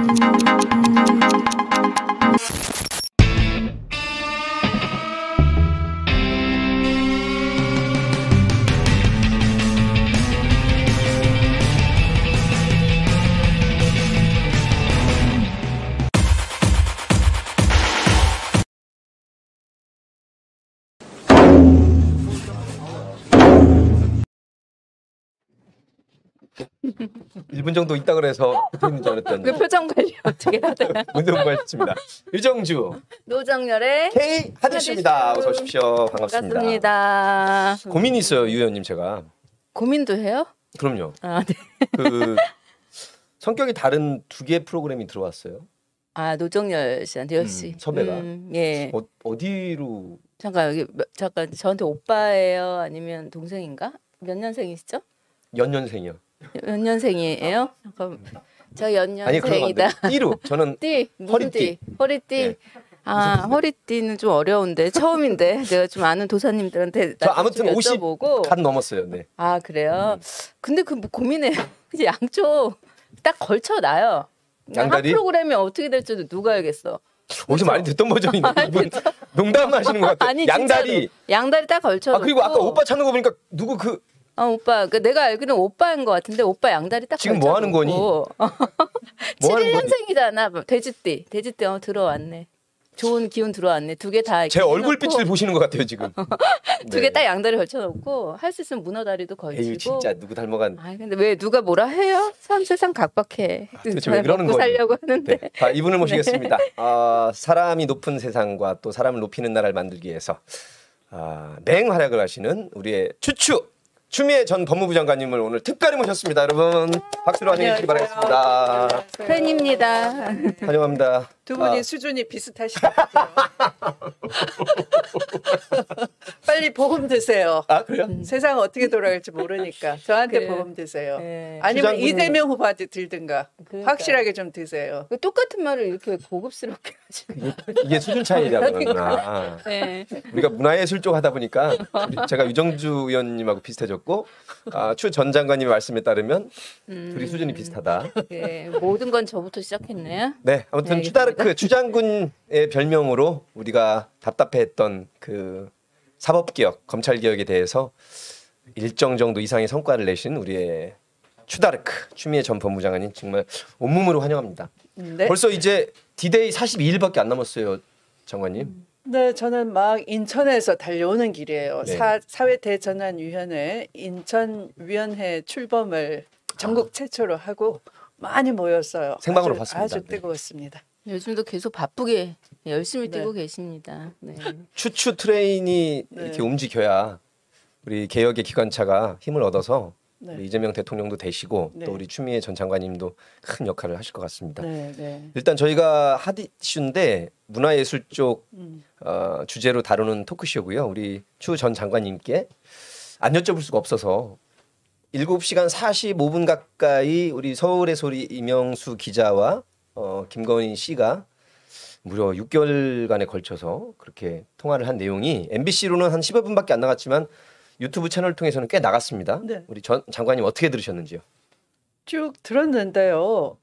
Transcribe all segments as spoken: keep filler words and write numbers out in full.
일 분 정도 있다 그래서 있는 줄 알았더니 그 표정 관리 어떻게 해야 되나? 문제 공부했습니다. 유정주 노정열의 K 하디씨입니다. 어서 오십시오. 반갑습니다. 반갑습니다. 고민이 있어요, 유 의원님 제가. 고민도 해요? 그럼요. 아, 네. 그 성격이 다른 두 개의 프로그램이 들어왔어요. 아, 노정열 씨한테 역시 음, 섭외가. 음, 예. 어, 어디로? 잠깐 여기 몇- 잠깐 저한테 오빠예요? 아니면 동생인가? 몇 년생이시죠? 연년생이요. 몇 년생이에요? 잠깐 저 아니 그런 연년생이다. 건데. 띠로 저는 띠 무슨 허리띠. 띠? 허리띠. 네. 아 허리띠는 좀 어려운데 처음인데 제가 좀 아는 도사님들한테 저 아무튼 좀 오십 여쭤보고. 간 넘었어요. 네. 아 그래요? 근데 그 뭐 고민해요. 이제 양쪽 딱 걸쳐놔요. 양다리? 한 프로그램이 어떻게 될지도 누가 알겠어. 어디서 많이 듣던 버전인데 이분 농담하시는 것 같아요. 아니 양다리. 진짜로. 양다리 딱 걸쳐. 아 그리고 아까 오빠 찾는 거 보니까 누구 그 아 오빠 그 내가 알기로는 오빠인 것 같은데 오빠 양다리 딱 지금 뭐 하는 거니? 뭐 하는 칠십일 거니? 년생이잖아. 돼지띠. 돼지띠 어 들어왔네. 좋은 기운 들어왔네. 두 개 다. 제 얼굴빛을 보시는 것 같아요 지금. 두 개 딱 양다리 걸쳐놓고 할 수 있으면 문어다리도 걸치고. 에이 진짜 누구 닮아간. 아 근데 왜 누가 뭐라 해요? 참 세상 각박해. 아, 도대체 왜 그러는 먹고 거니? 살려고 하는데. 네. 자, 이분을 모시겠습니다. 아, 사람이 높은 세상과 또 사람을 높이는 나라를 만들기 위해서 아, 맹활약을 하시는 우리의 추추 추미애 전 법무부 장관님을 오늘 특별히 모셨습니다. 여러분 박수로 환영해 주시기 바라겠습니다. 팬입니다. 환영합니다. 두 분이 아, 수준이 비슷하시죠? 빨리 보험 드세요. 아 그래요? 세상 어떻게 돌아갈지 모르니까 저한테 그래. 보험 드세요. 네. 아니면 주장군은- 이재명 후보한테 들든가 그러니까. 확실하게 좀 드세요. 그 똑같은 말을 이렇게 고급스럽게 하시고. 이게 수준 차이라고 그러는구나. 네. 우리가 문화예술 쪽 하다 보니까 우리 제가 유정주 의원님하고 비슷해졌고 아, 추 전 장관님의 말씀에 따르면 둘이 수준이 비슷하다. 네. 모든 건 저부터 시작했네요. 네, 아무튼 네, 추다르크 추장군의 별명으로 우리가 답답해했던 그 사법개혁, 검찰개혁에 대해서 일정 정도 이상의 성과를 내신 우리의 추다르크 추미애 전 법무장관님 정말 온몸으로 환영합니다. 네. 벌써 이제 디데이 사십이 일밖에 안 남았어요, 장관님. 네, 저는 막 인천에서 달려오는 길이에요. 네. 사, 사회대전환위원회 인천위원회 출범을 전국 최초로 하고 많이 모였어요. 생방으로 아주, 봤습니다. 아주 네. 뜨거웠습니다. 요즘도 계속 바쁘게 열심히 뛰고 네. 계십니다. 네. 추추 트레인이 네. 이렇게 움직여야 우리 개혁의 기관차가 힘을 얻어서 네. 우리 이재명 대통령도 되시고 네. 또 우리 추미애 전 장관님도 큰 역할을 하실 것 같습니다. 네, 네. 일단 저희가 핫 이슈인데 문화예술 쪽 음. 어, 주제로 다루는 토크쇼고요. 우리 추 전 장관님께 안 여쭤볼 수가 없어서 일곱 시간 사십오 분 가까이 우리 서울의 소리 이명수 기자와 어, 김건희 씨가 무려 육 개월간에 걸쳐서 그렇게 통화를 한 내용이 엠비씨로는 한 십여 분밖에 안 나갔지만 유튜브 채널 통해서는 꽤 나갔습니다. 네. 우리 전 장관님 어떻게 들으셨는지요? 쭉 들었는데요.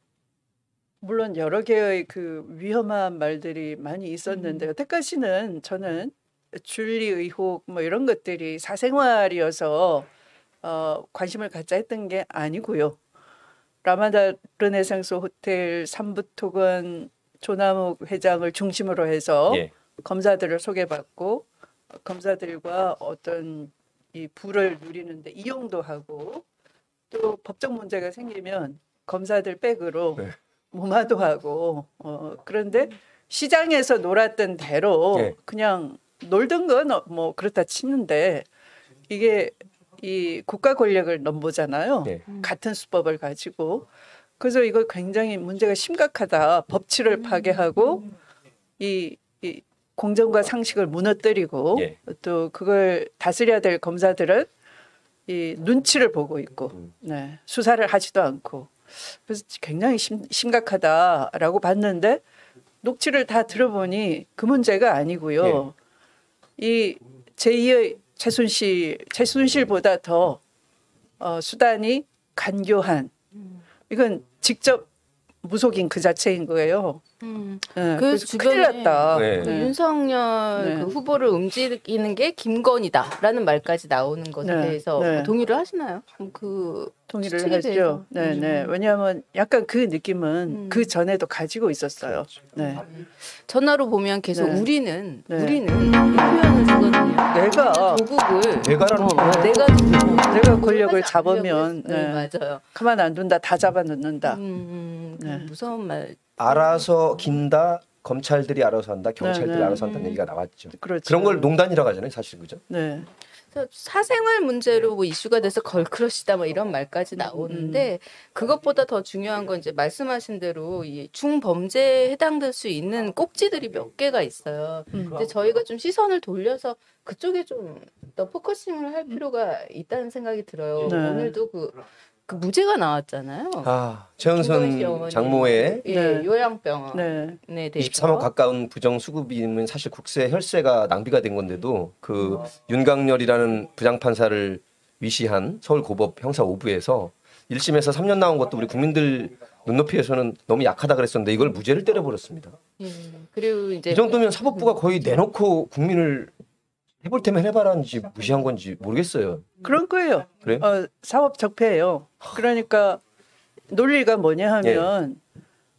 물론 여러 개의 그 위험한 말들이 많이 있었는데 여태까지는 저는 줄리 의혹 뭐 이런 것들이 사생활이어서 어, 관심을 갖자 했던 게 아니고요. 라마다 르네상스 호텔 삼부토건 조남욱 회장을 중심으로 해서 예. 검사들을 소개받고 검사들과 어떤 이 부를 누리는데 이용도 하고 또 법적 문제가 생기면 검사들 백으로 네. 무마도 하고 어, 그런데 시장에서 놀았던 대로 네. 그냥 놀던 건 뭐 그렇다 치는데 이게 이 국가 권력을 넘보잖아요. 네. 같은 수법을 가지고 그래서 이거 굉장히 문제가 심각하다. 법치를 파괴하고 이, 이 공정과 상식을 무너뜨리고 예. 또 그걸 다스려야 될 검사들은 이 눈치를 보고 있고 음. 네, 수사를 하지도 않고 그래서 굉장히 심, 심각하다라고 봤는데 녹취를 다 들어보니 그 문제가 아니고요. 이 제이의 최순실 최순실보다 더 어, 수단이 간교한 이건 직접 무속인 그 자체인 거예요. 음. 네, 그래서 그래서 큰일 주변에 났다. 네. 그 네. 윤석열 네. 그 후보를 움직이는 게 김건희다라는 말까지 나오는 것에 네. 대해서 네. 뭐 동의를 하시나요? 그럼 그 동의를 추측에 했죠. 대해서. 네, 네. 음. 왜냐하면 약간 그 느낌은 음. 그 전에도 가지고 있었어요. 네. 전화로 보면 계속 네. 우리는 네. 우리는 이 표현을 쓰거든요. 내가 조국을 내가라는 어, 내가 내가 권력을 하지 잡으면 않으려고 했어요. 네. 네, 맞아요. 가만 안 둔다, 다 잡아놓는다. 음, 음, 그 네. 무서운 말. 알아서 긴다. 검찰들이 알아서 한다. 경찰들이 네, 네. 알아서 한다는 얘기가 나왔죠. 그렇죠. 그런 걸 농단이라고 하잖아요, 사실 그죠? 네. 그래서 사생활 문제로 뭐 이슈가 돼서 걸크러시다 뭐 이런 말까지 나오는데 그것보다 더 중요한 건 이제 말씀하신 대로 이 중범죄에 해당될 수 있는 꼭지들이 몇 개가 있어요. 음. 근데 저희가 좀 시선을 돌려서 그쪽에 좀 더 포커싱을 할 필요가 있다는 생각이 들어요. 네. 오늘도 그, 그 무죄가 나왔잖아요. 아, 김건희 씨 최은순 어머니. 장모의 예, 네. 요양병원에 네. 대해서 이십삼억 가까운 부정 수급이면 사실 국세 혈세가 낭비가 된 건데도 그 윤강렬이라는 부장판사를 위시한 서울고법 형사 오 부에서 일 심에서 삼 년 나온 것도 우리 국민들 눈높이에서는 너무 약하다 그랬었는데 이걸 무죄를 때려버렸습니다. 예, 그리고 이제 이 정도면 사법부가 거의 내놓고 국민을 해볼 테면 해봐라는지 무시한 건지 모르겠어요. 그런 거예요. 그래요? 어, 사법 적폐예요. 그러니까 논리가 뭐냐 하면 예.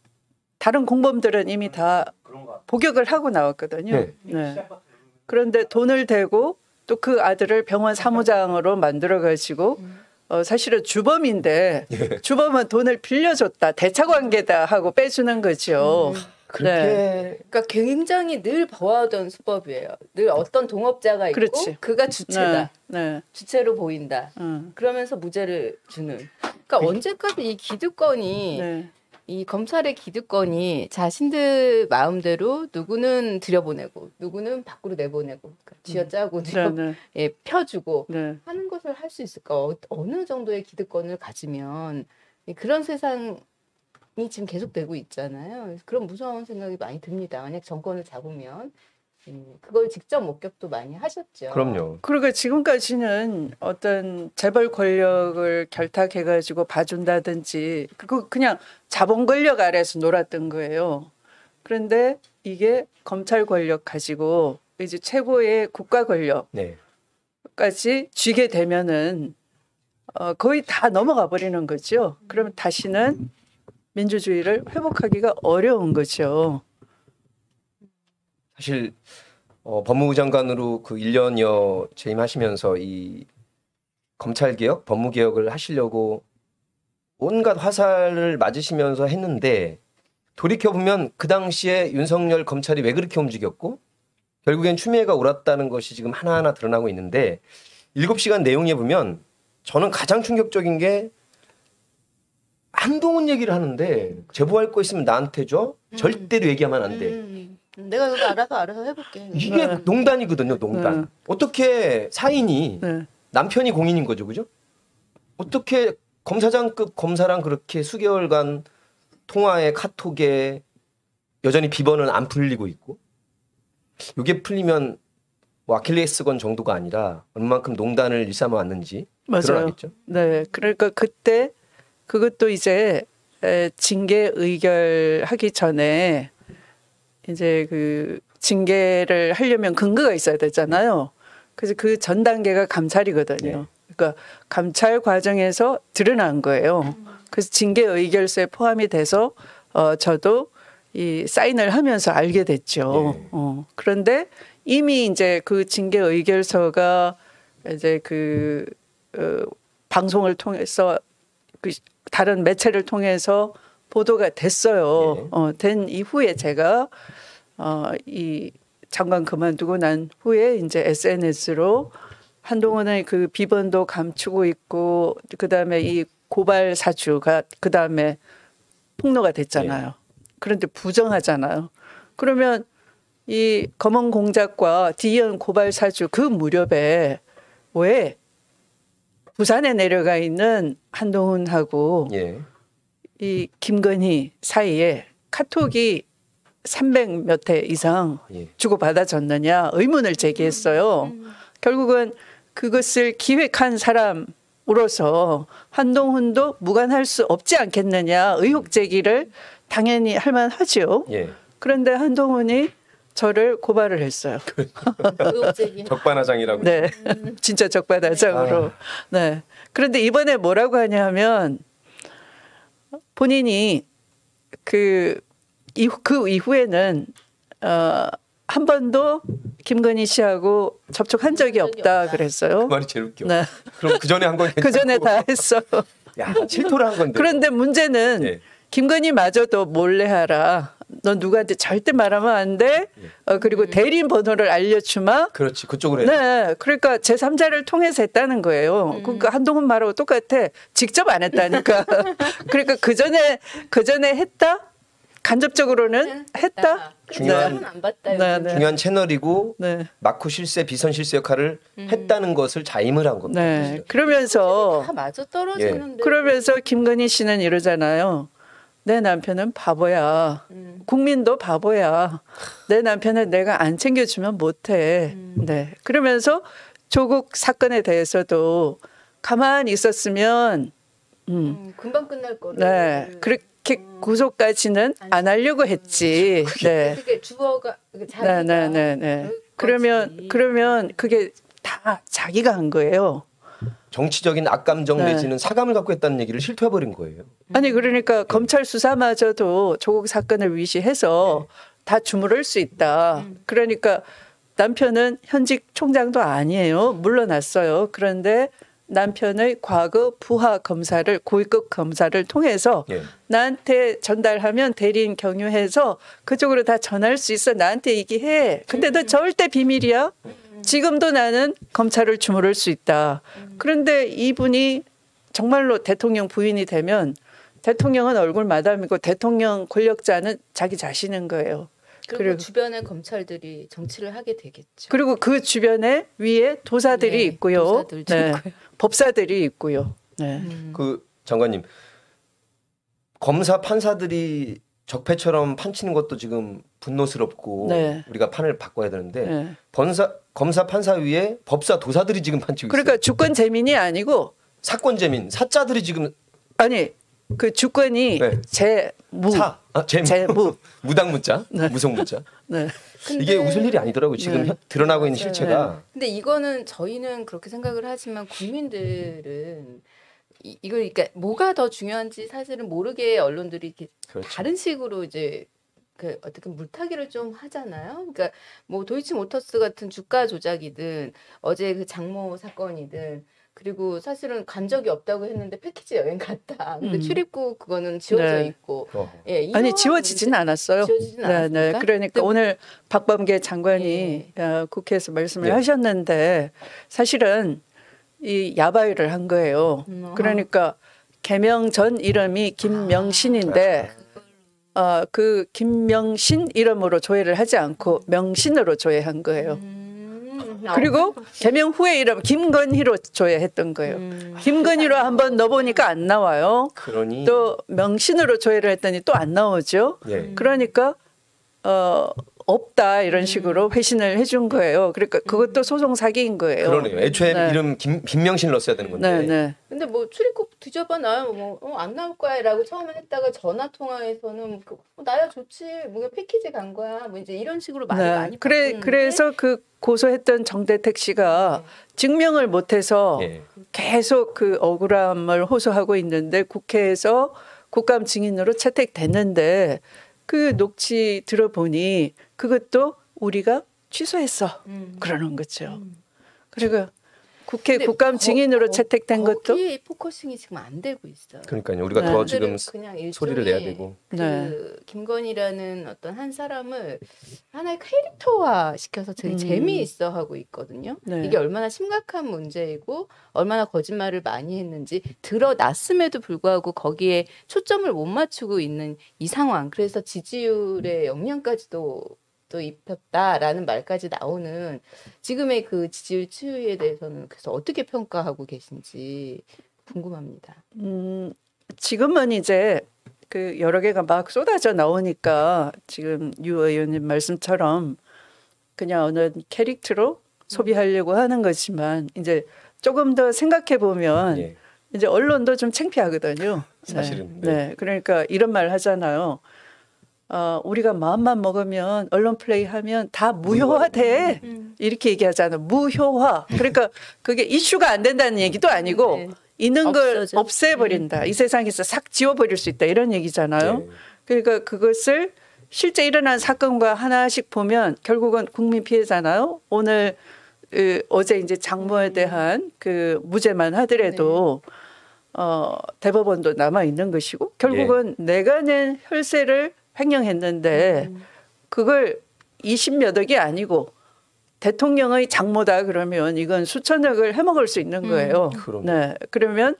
다른 공범들은 이미 다 복역을 하고 나왔거든요. 네. 네. 그런데 돈을 대고 또 그 아들을 병원 사무장으로 만들어 가지고 어, 사실은 주범인데 예. 주범은 돈을 빌려줬다, 대차관계다 하고 빼주는 거죠. 그렇게 네. 그러니까 굉장히 늘 봐왔던 수법이에요. 늘 어떤 동업자가 있고 그렇지. 그가 주체다. 네. 네. 주체로 보인다. 음. 그러면서 무죄를 주는. 그러니까 언제까지 이 기득권이 네. 이 검찰의 기득권이 자신들 마음대로 누구는 들여보내고 누구는 밖으로 내보내고 그러니까 쥐어짜고 네. 네. 예, 펴주고 네. 하는 것을 할 수 있을까? 어, 어느 정도의 기득권을 가지면 이 그런 세상이 지금 계속되고 있잖아요. 그래서 그런 무서운 생각이 많이 듭니다. 만약 정권을 잡으면 음, 그걸 직접 목격도 많이 하셨죠. 그럼요. 그러니까 지금까지는 어떤 재벌 권력을 결탁해가지고 봐준다든지 그거 그냥 자본 권력 아래서 놀았던 거예요. 그런데 이게 검찰 권력 가지고 이제 최고의 국가 권력까지 네. 쥐게 되면은 어, 거의 다 넘어가 버리는 거죠. 그러면 다시는 민주주의를 회복하기가 어려운 거죠. 사실 어, 법무부 장관으로 그 일 년여 재임하시면서 이 검찰 개혁, 법무 개혁을 하시려고 온갖 화살을 맞으시면서 했는데 돌이켜 보면 그 당시에 윤석열 검찰이 왜 그렇게 움직였고 결국엔 추미애가 옳았다는 것이 지금 하나하나 드러나고 있는데 일곱 시간 내용에 보면 저는 가장 충격적인 게 한동훈 얘기를 하는데 제보할 거 있으면 나한테 줘. 절대로 얘기하면 안 돼. 음, 내가 이거 알아서 알아서 해볼게. 이게 네. 농단이거든요, 농단. 네. 어떻게 사인이 네. 남편이 공인인 거죠, 그죠? 어떻게 검사장급 검사랑 그렇게 수개월간 통화에 카톡에 여전히 비번은 안 풀리고 있고 이게 풀리면 뭐 아킬레스건 정도가 아니라 얼마만큼 농단을 일삼아 왔는지 맞아요. 드러나겠죠. 네, 그러니까 그때 그것도 이제 에, 징계 의결하기 전에 이제 그 징계를 하려면 근거가 있어야 되잖아요. 그래서 그 전 단계가 감찰이거든요. 네. 그러니까 감찰 과정에서 드러난 거예요. 그래서 징계 의결서에 포함이 돼서 어, 저도 이 사인을 하면서 알게 됐죠. 네. 어, 그런데 이미 이제 그 징계 의결서가 이제 그 어, 방송을 통해서 그 다른 매체를 통해서 보도가 됐어요. 네. 어, 된 이후에 제가 어, 이 장관 그만두고 난 후에 이제 에스엔에스로 한동훈의 그 비번도 감추고 있고 그 다음에 이 고발 사주가 그 다음에 폭로가 됐잖아요. 네. 그런데 부정하잖아요. 그러면 이 검언 공작과 디이언 고발 사주 그 무렵에 왜 부산에 내려가 있는 한동훈하고 예. 이 김건희 사이에 카톡이 삼백 몇 회 이상 예. 주고받아졌느냐 의문을 제기했어요. 결국은 그것을 기획한 사람으로서 한동훈도 무관할 수 없지 않겠느냐 의혹 제기를 당연히 할만하지요. 예. 그런데 한동훈이 저를 고발을 했어요. 의혹제기. 적반하장이라고. 네, 진짜 적반하장으로. 네. 그런데 이번에 뭐라고 하냐면 본인이 그 이후, 그 이후에는 어, 한 번도 김건희 씨하고 접촉한 적이 없다 그랬어요. 그 말이 제일 웃겨. 네. 그럼 그 전에 한 건 그 전에 다 했어. 야, 질투를 한 건데. 그런데 문제는 예. 김건희마저도 몰래 하라. 넌 누구한테 절대 말하면 안 돼. 어, 그리고 대리인 번호를 알려주마. 그렇지. 그쪽으로 해. 네, 그러니까 제삼자를 통해서 했다는 거예요. 음. 그러니까 한동훈 말하고 똑같아. 직접 안 했다니까. 그러니까 그 전에 그 전에 했다. 간접적으로는 했다. 중요한- 안 봤다. 네, 요즘. 네. 중요한 채널이고 네, 마쿠 실세, 비선 실세 역할을 했다는 것을 자임을 한 겁니다. 네. 그러면서 다 맞아 떨어지는데. 그러면서 김건희 씨는 이러잖아요. 내 남편은 바보야. 음. 국민도 바보야. 내 남편은 내가 안 챙겨주면 못해. 음. 네. 그러면서 조국 사건에 대해서도 가만히 있었으면, 음, 음, 금방 끝날 거를. 네. 그렇게 구속까지는 안 하려고 했지. 네. 그게 주어가 자기가 네, 네, 네, 네. 그럴 그러면, 거지. 그러면 그게 다 자기가 한 거예요. 정치적인 악감정 네. 내지는 사감을 갖고 했다는 얘기를 실토해버린 거예요. 아니 그러니까 검찰 수사마저도 조국 사건을 위시해서 다 주무를 수 있다. 그러니까 남편은 현직 총장도 아니에요. 물러났어요. 그런데 남편의 과거 부하 검사를 고위급 검사를 통해서 예. 나한테 전달하면 대리인 경유해서 그쪽으로 다 전할 수 있어. 나한테 얘기해. 근데 너 절대 비밀이야. 지금도 나는 검찰을 주무를 수 있다. 그런데 이분이 정말로 대통령 부인이 되면 대통령은 얼굴 마담이고 대통령 권력자는 자기 자신인 거예요. 그리고, 그리고- 주변의 검찰들이 정치를 하게 되겠죠. 그리고 그 주변에 위에 도사들이 네, 있고요. 도사들 네, 있고요. 법사들이 있고요. 네. 음. 그 장관님 검사 판사들이 적폐처럼 판치는 것도 지금 분노스럽고 네. 우리가 판을 바꿔야 되는데 네. 번사 검사 판사 위에 법사 도사들이 지금 판치고 그러니까 있어요. 주권 재민이 아니고 사건재민 사자들이 지금 아니 그 주권이 네. 재무 사 아, 재무 재무 무당문자 무속문자 네. 근데- 이게 웃을 일이 아니더라고요. 지금 네. 현- 드러나고 있는 맞아요. 실체가 근데 이거는 저희는 그렇게 생각을 하지만 국민들은 이, 이걸 그러니까 뭐가 더 중요한지 사실은 모르게 언론들이 이렇게 그렇죠. 다른 식으로 이제 그 어떻게 물타기를 좀 하잖아요. 그러니까 뭐 도이치모터스 같은 주가 조작이든 어제 그 장모 사건이든 그리고 사실은 간 적이 없다고 했는데 패키지 여행 갔다. 근데 음. 출입국 그거는 지워져 네. 있고. 어. 예, 아니 이러한 지워지진 문제- 않았어요. 지워지진 네, 네. 않았습니까? 그러니까 근데 오늘 박범계 장관이 어, 국회에서 말씀을 네. 하셨는데 사실은 이 야바이를 한 거예요. 음, 그러니까 개명 전 이름이 김명신인데 어, 그 김명신 이름으로 조회를 하지 않고 명신으로 조회한 거예요. 음, 그리고 개명 후에 이름 김건희로 조회했던 거예요. 음. 김건희로 한번 넣어보니까 안 나와요. 그러니 또 명신으로 조회를 했더니 또 안 나오죠. 예. 그러니까 어 없다 이런 식으로 회신을 해준 거예요. 그러니까 그것도 소송 사기인 거예요. 그러네요. 애초에 네. 이름 김, 김명신을 넣었어야 되는 건데. 네, 네. 근데 뭐 출입국 뒤져봐 나야 뭐안 나올 거야라고 처음에 했다가 전화 통화에서는 그, 어, 나야 좋지 뭐 패키지 간 거야 뭐 이제 이런 식으로 말을 네. 많이 그래 바꾸는데 그래서 그 고소했던 정대택 씨가 증명을 못해서 예. 계속 그 억울함을 호소하고 있는데 국회에서 국감 증인으로 채택됐는데 그 녹취 들어보니 그것도 우리가 취소했어 음. 그러는 거죠. 음. 그리고 국회 근데 국감 거- 증인으로 거- 채택된 것도 거기에 포커싱이 지금 안 되고 있어요. 그러니까요. 우리가 네. 더 지금 그냥 소리를 일종의 내야 되고. 그 네. 김건희라는 어떤 한 사람을 하나의 캐릭터화 시켜서 되게 음. 재미있어 하고 있거든요. 네. 이게 얼마나 심각한 문제이고 얼마나 거짓말을 많이 했는지 드러났음에도 불구하고 거기에 초점을 못 맞추고 있는 이 상황. 그래서 지지율의 영향까지도 또 입혔다라는 말까지 나오는 지금의 그 지지율 추이에 대해서는 그래서 어떻게 평가하고 계신지 궁금합니다. 음, 지금은 이제 그 여러 개가 막 쏟아져 나오니까 지금 유 의원님 말씀처럼 그냥 어느 캐릭터로 소비하려고 하는 거지만 이제 조금 더 생각해 보면 예. 이제 언론도 좀 창피하거든요. 사실은, 네. 네. 네. 그러니까 이런 말 하잖아요. 어, 우리가 마음만 먹으면 언론 플레이하면 다 무효화돼. 음. 이렇게 얘기하잖아. 무효화. 그러니까 그게 이슈가 안 된다는 얘기도 아니고 네. 있는 걸 없어져. 없애버린다. 이 세상에서 싹 지워버릴 수 있다. 이런 얘기잖아요. 네. 그러니까 그것을 실제 일어난 사건과 하나씩 보면 결국은 국민 피해잖아요. 오늘 그 어제 이제 장모에 대한 그 무죄만 하더라도 어, 대법원도 남아 있는 것이고 결국은 내가 낸 혈세를 횡령했는데 그걸 이십몇 억이 아니고 대통령의 장모다 그러면 이건 수천억을 해먹을 수 있는 거예요. 음, 그럼요. 네, 그러면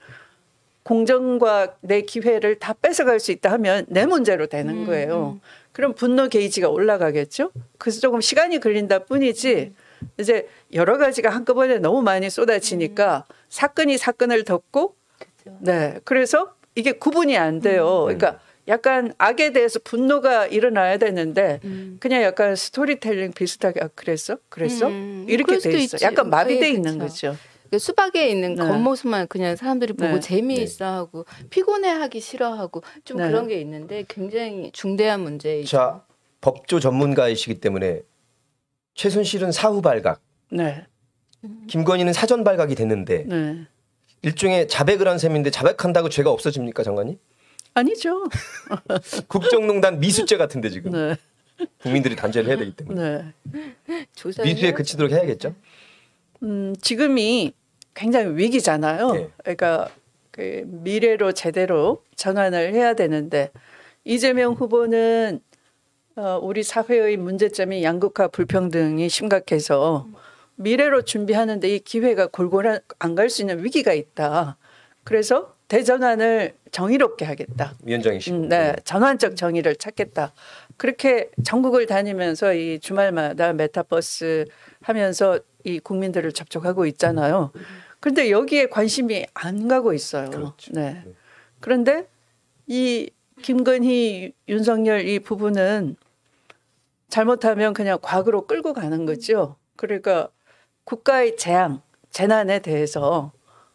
공정과 내 기회를 다 뺏어갈 수 있다 하면 내 문제로 되는 음, 거예요. 음. 그럼 분노 게이지가 올라가겠죠. 그래서 조금 시간이 걸린다 뿐이지 이제 여러 가지가 한꺼번에 너무 많이 쏟아지니까 사건이 사건을 덮고 그렇죠. 네, 그래서 이게 구분이 안 돼요. 그러니까 약간 악에 대해서 분노가 일어나야 되는데 음. 그냥 약간 스토리텔링 비슷하게 아, 그랬어? 그랬어? 음, 이렇게 그럴 수도 돼 있어. 있지. 약간 마비돼 네, 있는 그쵸. 거죠. 그 수박에 있는 네. 겉모습만 그냥 사람들이 보고 네. 재미있어하고 피곤해하기 싫어하고 좀 네. 그런 게 있는데 굉장히 중대한 문제이죠. 자, 법조 전문가이시기 때문에 최순실은 사후 발각, 네, 김건희는 사전 발각이 됐는데 네. 일종의 자백을 한 셈인데 자백한다고 죄가 없어집니까, 장관님? 아니죠. 국정농단 미수죄 같은데 지금 네, 국민들이 단죄를 해야 되기 때문에 네. 조사를 미수에 해야- 그치도록 해야겠죠. 음, 지금이 굉장히 위기잖아요. 네. 그러니까 그 미래로 제대로 전환을 해야 되는데 이재명 후보는 어, 우리 사회의 문제점이 양극화 불평등이 심각해서 미래로 준비하는데 이 기회가 골고루 안 갈 수 있는 위기가 있다. 그래서 대전환을 정의롭게 하겠다. 위원장이시고. 음, 네, 전환적 정의를 찾겠다. 그렇게 전국을 다니면서 이 주말마다 메타버스 하면서 이 국민들을 접촉하고 있잖아요. 그런데 여기에 관심이 안 가고 있어요. 그렇죠. 네. 그런데 이 김건희, 윤석열 이 부부는 잘못하면 그냥 과거로 끌고 가는 거죠. 그러니까 국가의 재앙, 재난에 대해서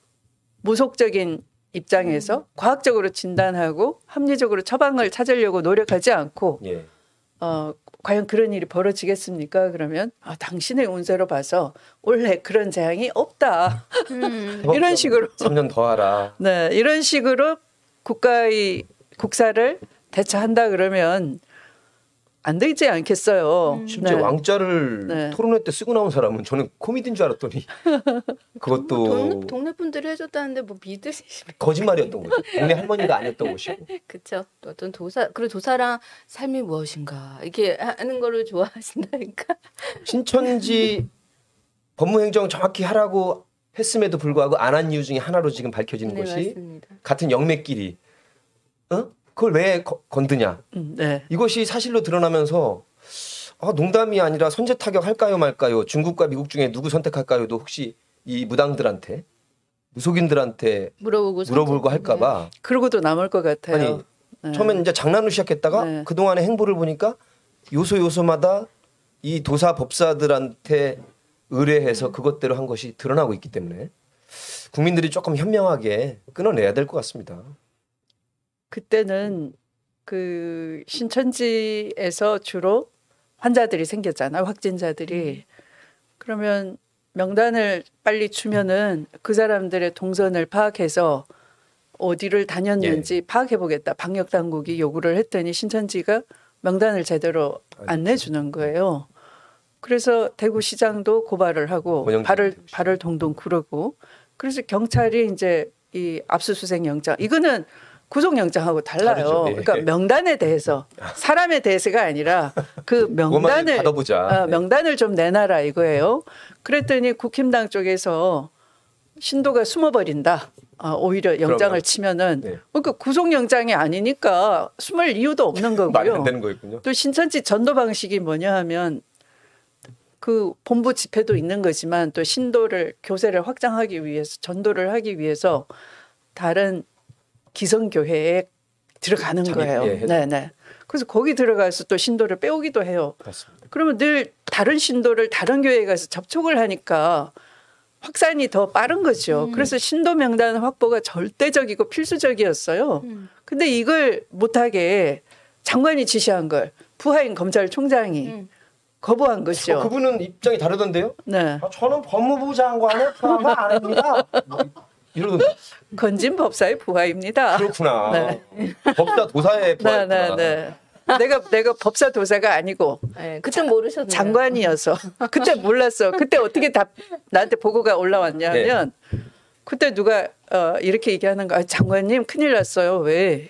무속적인 입장에서 과학적으로 진단하고 합리적으로 처방을 찾으려고 노력하지 않고 예. 어, 과연 그런 일이 벌어지겠습니까? 그러면 아, 당신의 운세로 봐서 원래 그런 재앙이 없다. 음. 이런 식으로 삼 년 더 하라. 네, 이런 식으로 국가의 국사를 대처한다 그러면 안 되지 않겠어요. 심지어 네. 왕자를 네. 토론회 때 쓰고 나온 사람은 저는 코미디인 줄 알았더니 그것도 동네, 동네 분들이 해줬다는데 뭐 믿으시면 거짓말이었던 거죠. 동네 할머니가 아니었던 것이고. 그렇죠. 또 어떤 도사 그리고 도사랑 삶이 무엇인가 이렇게 하는 거를 좋아하신다니까. 신천지 법무행정 정확히 하라고 했음에도 불구하고 안 한 이유 중에 하나로 지금 밝혀지는 네, 것이 맞습니다. 같은 영매끼리 어? 그걸 왜 거- 건드냐. 음, 네. 이것이 사실로 드러나면서 아, 농담이 아니라 선제 타격 할까요 말까요? 중국과 미국 중에 누구 선택할까요?도 혹시 이 무당들한테 무속인들한테 물어보고 물어보고 선택- 할까봐 그러고도 남을 것 같아요. 아니 네. 처음엔 이제 장난으로 시작했다가 네. 그 동안의 행보를 보니까 요소 요소마다 이 도사 법사들한테 의뢰해서 그것대로 한 것이 드러나고 있기 때문에 국민들이 조금 현명하게 끊어내야 될 것 같습니다. 그때는 그 신천지에서 주로 환자들이 생겼잖아요. 확진자들이. 그러면 명단을 빨리 주면은 그 사람들의 동선을 파악해서 어디를 다녔는지 파악해 보겠다. 방역 당국이 요구를 했더니 신천지가 명단을 제대로 안 내주는 거예요. 그래서 대구시장도 고발을 하고 원영진 발을 대구시장. 발을 동동 구르고 그래서 경찰이 이제 이 압수수색 영장 이거는 구속영장하고 달라요. 다르죠. 예. 그러니까 명단에 대해서 사람에 대해서가 아니라 그 명단을 받아보자. 어, 명단을 좀 내놔라 이거예요. 그랬더니 국힘당 쪽에서 신도가 숨어버린다. 어, 오히려 영장을 그러면, 치면은 네. 그러니까 구속영장이 아니니까 숨을 이유도 없는 말이 안 거고요. 되는 거였군요. 또 신천지 전도 방식이 뭐냐 하면 그 본부 집회도 있는 거지만 또 신도를 교세를 확장하기 위해서 전도를 하기 위해서 다른 기성교회에 들어가는 자기- 거예요. 예, 해서. 네네. 그래서 거기 들어가서 또 신도를 빼오기도 해요. 맞습니다. 그러면 늘 다른 신도를 다른 교회에 가서 접촉을 하니까 확산이 더 빠른 거죠. 음. 그래서 신도 명단 확보가 절대적이고 필수적이었어요. 음. 근데 이걸 못하게 장관이 지시한 걸 부하인 검찰총장이 음. 거부한 거죠. 어, 그분은 입장이 다르던데요? 네. 아, 저는 법무부 장관의 부하가 아닙니다. 뭐 이러던데. 건진 법사의 부하입니다. 그렇구나. 네. 법사 도사의 네, 부하였구나. 네, 네. 내가 내가 법사 도사가 아니고 네, 그때 모르셨나요? 장관이어서 그때 몰랐어. 그때 어떻게 답 나한테 보고가 올라왔냐면 그때 누가 어, 이렇게 얘기하는 거야. 장관님 큰일 났어요. 왜?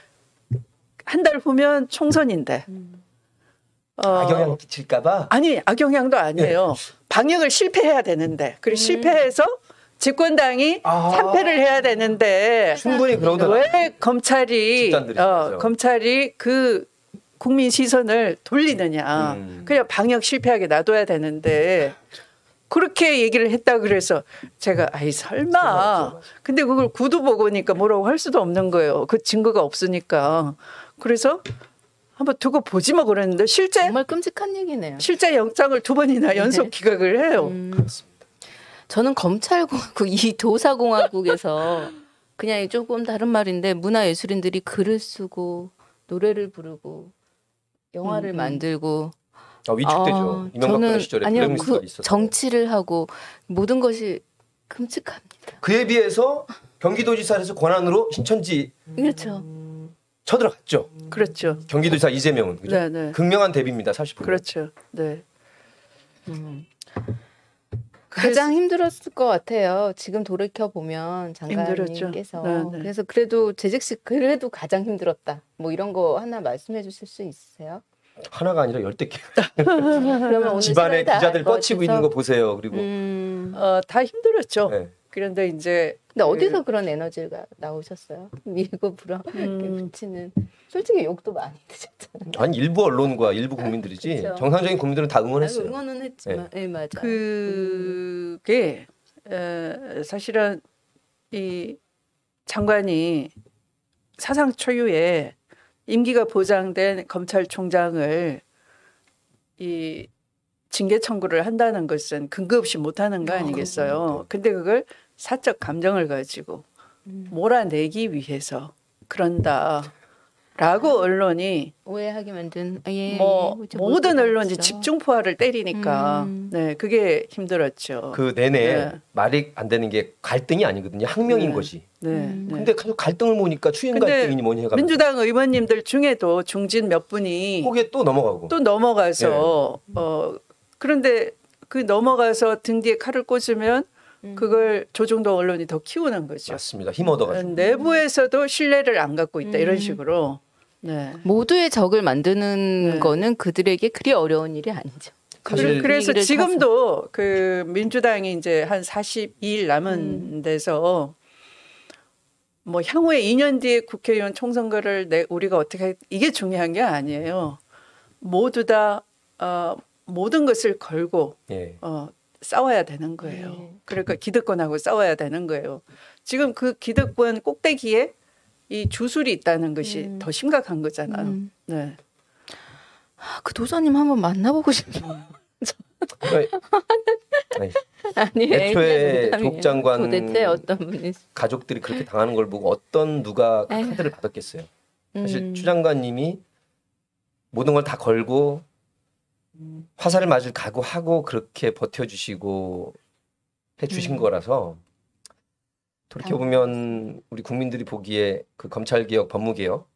한 달 후면 총선인데. 어, 악영향 끼칠까봐. 아니 악영향도 아니에요. 방역을 실패해야 되는데 그리고 실패해서 집권당이 아. 참패를 해야 되는데 충분히 그러더라. 왜 검찰이 집단들이 어, 맞아. 검찰이 그 국민 시선을 돌리느냐. 음. 그냥 방역 실패하게 놔둬야 되는데 그렇게 얘기를 했다 그래서 제가 아이 설마. 맞아, 맞아. 근데 그걸 구두 보고니까 뭐라고 할 수도 없는 거예요. 그 증거가 없으니까. 그래서 한번 두고 보지 뭐 그랬는데 실제 정말 끔찍한 얘기네요. 실제 영장을 두 번이나 연속 기각을 해요. 음, 저는 검찰공화국 이 도사공화국에서 그냥 조금 다른 말인데 문화예술인들이 글을 쓰고 노래를 부르고 영화를 음, 음. 만들고 아, 위축되죠. 아, 이명박근혜 저는 시절에 아니요 블랙리스트가 그 있었어요. 정치를 하고 모든 것이 끔찍합니다. 그에 비해서 경기도지사에서 권한으로 신천지 그렇죠. 쳐들어갔죠. 그렇죠. 경기도지사 이재명은 그죠? 네, 네. 극명한 대비입니다. 사실 보면. 그렇죠. 네. 음. 가장 힘들었을 것 같아요. 지금 돌이켜 보면 장관님께서 네, 네. 그래서 그래도 재직 씨 그래도 가장 힘들었다. 뭐 이런 거 하나 말씀해 주실 수 있으세요? 하나가 아니라 열댓 개. 그러면 오늘 집안에 시간이 다 기자들 알 것 뻗치고 같아서. 있는 거 보세요. 그리고 음. 어, 다 힘들었죠. 네. 그런데 이제 근데 어디서 그런 에너지가 나오셨어요? 밀고 불어 이렇게 음. 붙이는. 솔직히 욕도 많이 드셨잖아요. 아니 일부 언론과 일부 국민들이지 그쵸. 정상적인 국민들은 다 응원했어요. 응원은 했지만, 예, 네, 맞아. 그게 에, 사실은 이 장관이 사상 초유의 임기가 보장된 검찰총장을 이 징계 청구를 한다는 것은 근거 없이 못하는 거 아, 아니겠어요? 그렇죠. 근데 그걸 사적 감정을 가지고 음. 몰아내기 위해서 그런다라고 언론이 오해하게 만든. 아, 예, 뭐 예, 모든 언론이 그렇죠. 집중포화를 때리니까 음. 네 그게 힘들었죠. 그 내내 네. 말이 안 되는 게 갈등이 아니거든요. 학명인 네. 거지. 네, 음. 네. 근데 계속 갈등을 모으니까 추인 근데 갈등이니 뭐니 해가지고 민주당 의원님들 중에도 중진 몇 분이 거기에 또 넘어가고. 또 넘어가서 네. 어 그런데 그 넘어가서 등 뒤에 칼을 꽂으면 음. 그걸 조중동 언론이 더 키우는 거죠. 맞습니다. 힘 얻어가지고. 내부에서도 신뢰를 안 갖고 있다 이런 음. 식으로. 네. 모두의 적을 만드는 네. 거는 그들에게 그리 어려운 일이 아니죠. 사실 그래- 그래서 분위기를 지금도 그 민주당이 이제 한 사십이 일 남은 음. 데서 뭐 향후에 이 년 뒤에 국회의원 총선거를 내 우리가 어떻게 할- 이게 중요한 게 아니에요. 모두 다 어, 모든 것을 걸고 예. 어, 싸워야 되는 거예요. 네. 그러니까 기득권하고 싸워야 되는 거예요. 지금 그 기득권 꼭대기에 이 주술이 있다는 것이 음. 더 심각한 거잖아요. 음. 네. 아, 그 도사님 한번 만나보고 싶어요. 그러니까 아니, 아니, 애초에 농담이에요. 족 장관 도대체 어떤 분이 가족들이 그렇게 당하는 걸 보고 어떤 누가 에휴. 카드를 받았겠어요. 사실 음. 추 장관님이 모든 걸 다 걸고 화살을 맞을 각오하고 그렇게 버텨주시고 해주신 음. 거라서 돌이켜 보면 우리 국민들이 보기에 그 검찰개혁, 법무개혁,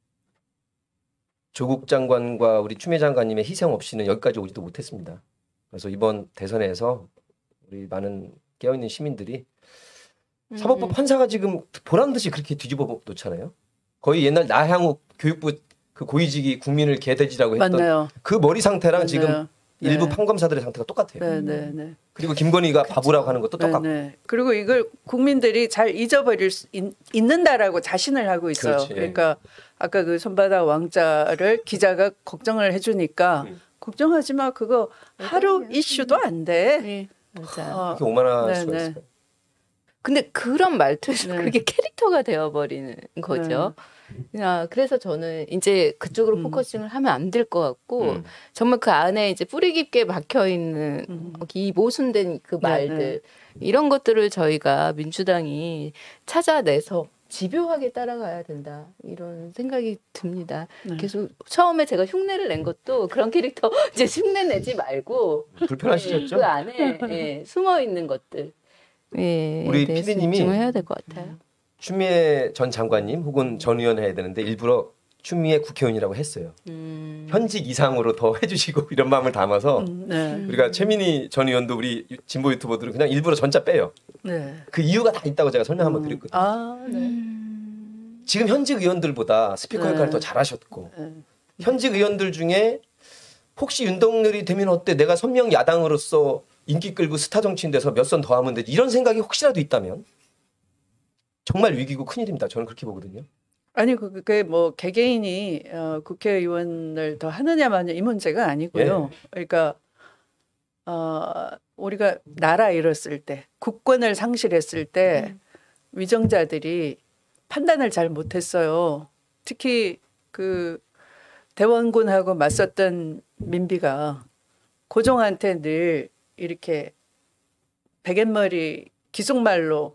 조국 장관과 우리 추미애 장관님의 희생 없이는 여기까지 오지도 못했습니다. 그래서 이번 대선에서 우리 많은 깨어있는 시민들이 음. 사법부 판사가 지금 보란 듯이 그렇게 뒤집어 놓잖아요. 거의 옛날 나향욱 교육부 그 고위직이 국민을 개돼지라고 했던 맞나요? 그 머리 상태랑 맞나요? 지금 네. 일부 판검사들의 상태가 똑같아요. 네, 네, 네. 그리고 김건희가 바보라고 하는 것도 네, 똑같고. 네. 그리고 이걸 국민들이 잘 잊어버릴 수 있, 있는다라고 자신을 하고 있어요. 그렇지. 그러니까 아까 그 손바닥 왕자를 기자가 걱정을 해주니까 음. 걱정하지 마. 그거 하루 이슈도 안 돼. 네, 맞아요. 어, 그렇게 오만할 네, 수가 네. 있어요. 근데 그런 말투에서 네. 그게 캐릭터가 되어버리는 거죠. 아, 그래서 저는 이제 그쪽으로 음. 포커싱을 하면 안 될 것 같고 음. 정말 그 안에 이제 뿌리 깊게 박혀 있는 음. 이 모순된 그 네, 말들 네. 이런 것들을 저희가 민주당이 찾아내서 집요하게 따라가야 된다 이런 생각이 듭니다. 네. 계속 처음에 제가 흉내를 낸 것도 그런 캐릭터 이제 흉내 내지 말고 불편하시겠죠? 그 안에 예, 숨어 있는 것들 예, 우리 대해서 피디님이 집중을 해야 될 것 같아요. 추미애 전 장관님 혹은 전 의원 해야 되는데 일부러 추미애 국회의원이라고 했어요. 음. 현직 이상으로 더 해주시고 이런 마음을 담아서 음, 네. 우리가 최민희 전 의원도 우리 진보 유튜버들은 그냥 일부러 전자 빼요. 네. 그 이유가 다 있다고 제가 설명 한번 드렸거든요. 아, 네. 음. 지금 현직 의원들보다 스피커 네. 역할을 더 잘하셨고 네. 현직 의원들 중에 혹시 윤석열이 되면 어때? 내가 선명 야당으로서 인기 끌고 스타 정치인 돼서 몇 선 더 하면 되지. 이런 생각이 혹시라도 있다면 정말 위기고 큰일입니다. 저는 그렇게 보거든요. 아니 그- 그게 뭐 개개인이 어, 국회의원을 더 하느냐 마느냐 이 문제가 아니고요. 그러니까 어, 우리가 나라 잃었을 때, 국권을 상실했을 때 위정자들이 판단을 잘 못했어요. 특히 그 대원군하고 맞섰던 민비가 고종한테 늘 이렇게 베갯머리 기속말로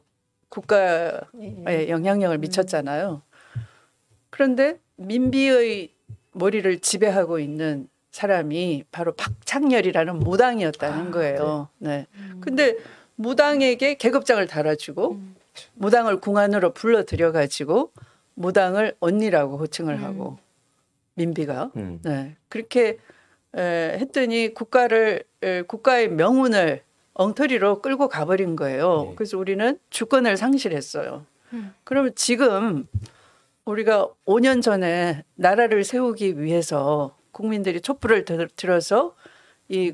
국가에 영향력을 미쳤잖아요. 그런데 민비의 머리를 지배하고 있는 사람이 바로 박창렬이라는 무당이었다는 거예요. 네. 근데 무당에게 계급장을 달아주고 무당을 궁안으로 불러들여 가지고 무당을 언니라고 호칭을 하고 민비가 음. 네. 그렇게 에, 했더니 국가를 에, 국가의 명운을 엉터리로 끌고 가버린 거예요. 네. 그래서 우리는 주권을 상실했어요. 음. 그러면 지금 우리가 오 년 전에 나라를 세우기 위해서 국민들이 촛불을 들- 들어서 이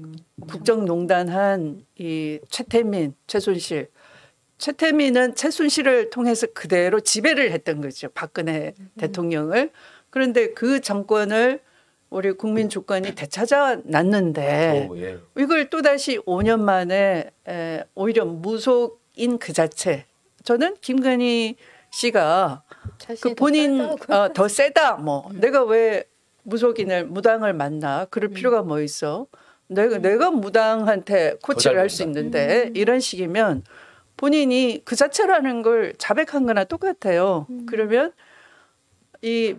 국정농단한 이 최태민, 최순실, 최태민은 최순실을 통해서 그대로 지배를 했던 거죠. 박근혜 대통령을. 그런데 그 정권을 우리 국민 주권이 되찾아 놨는데 오, 예. 이걸 또다시 오 년 만에 에, 오히려 무속인 그 자체. 저는 김건희 씨가 그 본인 어, 더 세다. 뭐 내가 왜 무속인을 무당을 만나? 그럴 필요가 뭐 있어? 내가 내가 무당한테 코치를 할 수 본다. 있는데 이런 식이면 본인이 그 자체라는 걸 자백한 거나 똑같아요. 그러면 이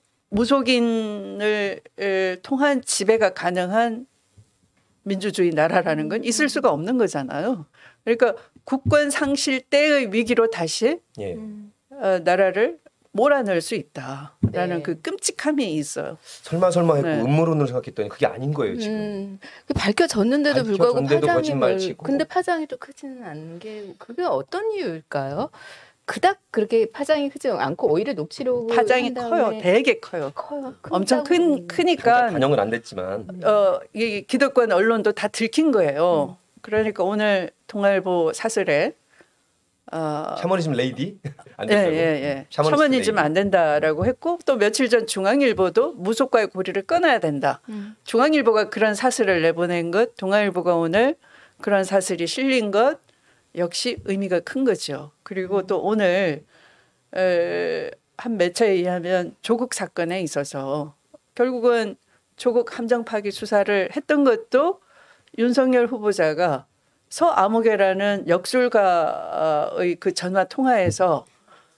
무속인을 에, 통한 지배가 가능한 민주주의 나라라는 건 있을 수가 없는 거잖아요. 그러니까 국권 상실 때의 위기로 다시 예. 어, 나라를 몰아넣을 수 있다라는 네. 그 끔찍함이 있어요. 설마 설마 했고 네. 음모론을 생각했더니 그게 아닌 거예요 지금. 음, 그 밝혀졌는데도 불구하고 밝혀졌는데도 파장이 거짓말 별, 치고. 근데 파장이 또 크지는 않은 게 그게 어떤 이유일까요? 그닥 그렇게 파장이 크지 않고 오히려 녹취록을 파장이 한 커요. 다음에 되게 커요. 커요. 엄청 큰 큰다고. 크니까 반영은 안 됐지만 어, 이 기득권 언론도 다 들킨 거예요. 그러니까 오늘 동아일보 사설에 어, 샤머니즘 레이디 안 예, 됐다고. 예, 예. 샤머니스트 샤머니즘 레이디. 안 된다라고 했고 또 며칠 전 중앙일보도 무속과의 고리를 끊어야 된다. 음. 중앙일보가 그런 사설을 내보낸 것, 동아일보가 오늘 그런 사설이 실린 것 역시 의미가 큰 거죠. 그리고 또 오늘 에, 한 매체에 의하면 조국 사건에 있어서 결국은 조국 함정 파기 수사를 했던 것도 윤석열 후보자가 서아무개라는 역술가의 그 전화 통화에서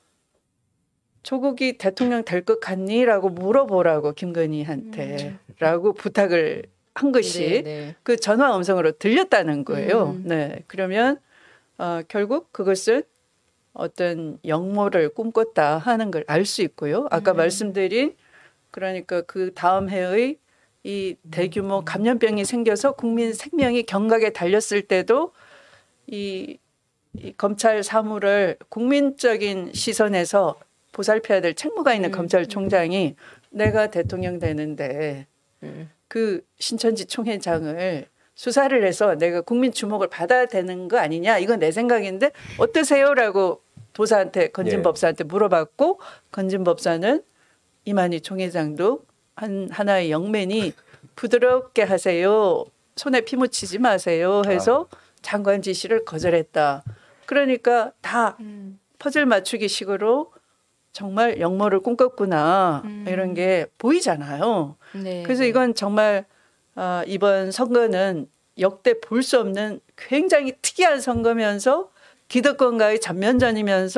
조국이 대통령 될 것 같니?라고 물어보라고 김건희한테라고 부탁을 한 것이 네, 네. 그 전화 음성으로 들렸다는 거예요. 음. 네, 그러면 어, 결국 그것은 어떤 역모를 꿈꿨다 하는 걸 알 수 있고요. 아까 음. 말씀드린 그러니까 그 다음 해의 이 대규모 감염병이 생겨서 국민 생명이 경각에 달렸을 때도 이, 이 검찰 사무를 국민적인 시선에서 보살펴야 될 책무가 있는 음. 검찰총장이 내가 대통령 되는데 음. 그 신천지 총회장을 수사를 해서 내가 국민 주목을 받아야 되는 거 아니냐 이건 내 생각인데 어떠세요라고 도사한테 건진 예. 법사한테 물어봤고 건진 법사는 이만희 총회장도 한 하나의 영맨이 부드럽게 하세요 손에 피 묻히지 마세요 해서 장관 지시를 거절했다. 그러니까 다 음. 퍼즐 맞추기 식으로 정말 역모를 꿈꿨구나 음. 이런 게 보이잖아요. 네, 그래서 네. 이건 정말 어, 이번 선거는 역대 볼 수 없는 굉장히 특이한 선거면서 기득권과의 전면전이면서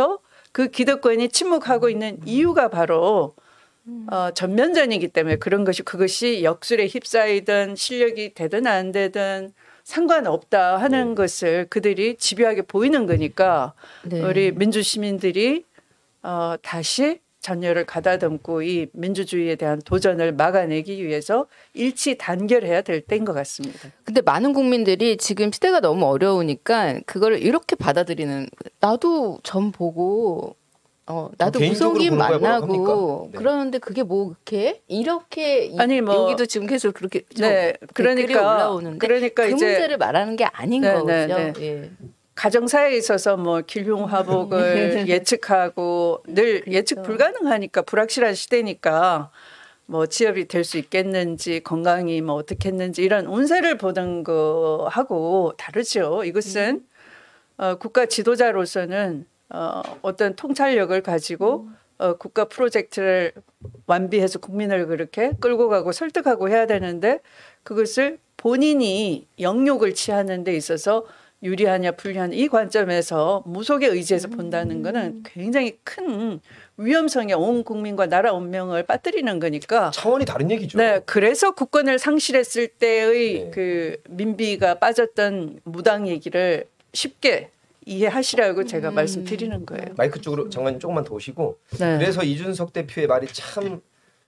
그 기득권이 침묵하고 있는 이유가 바로 어, 전면전이기 때문에 그런 것이 그것이 역술에 휩싸이든 실력이 되든 안 되든 상관없다 하는 네. 것을 그들이 집요하게 보이는 거니까 네. 우리 민주 시민들이 어, 다시 전열을 가다듬고 이 민주주의에 대한 도전을 막아내기 위해서 일치 단결해야 될 때인 것 같습니다. 근데 많은 국민들이 지금 시대가 너무 어려우니까 그걸 이렇게 받아들이는 나도 전 보고 어 나도 개인적으로 무속인 보는 거야 뭐라고 만나고 합니까? 네. 그러는데 그게 뭐 이렇게 이렇게 이- 아니, 뭐- 여기도 지금 계속 그렇게 좀 네, 댓글이 그러니까 올라오는데 그러니까 그 이제 문제를 말하는 게 아닌 네, 거죠. 네, 네. 예. 가정사에 있어서 뭐 길흉화복을 예측하고 늘 예측 그렇죠. 불가능하니까 불확실한 시대니까 뭐 취업이 될 수 있겠는지 건강이 뭐 어떻게 했는지 이런 운세를 보는 거하고 다르죠. 이것은 어, 국가 지도자로서는 어, 어떤 통찰력을 가지고 어, 국가 프로젝트를 완비해서 국민을 그렇게 끌고 가고 설득하고 해야 되는데 그것을 본인이 영욕을 취하는 데 있어서 유리하냐 불리하냐 이 관점에서 무속에 의지해서 본다는 것은 굉장히 큰 위험성에 온 국민과 나라 운명을 빠뜨리는 거니까 차원이 다른 얘기죠. 네, 그래서 국권을 상실했을 때의 네. 그 민비가 빠졌던 무당 얘기를 쉽게 이해하시라고 제가 말씀드리는 거예요. 마이크 쪽으로 장관님 조금만 더 오시고 네. 그래서 이준석 대표의 말이 참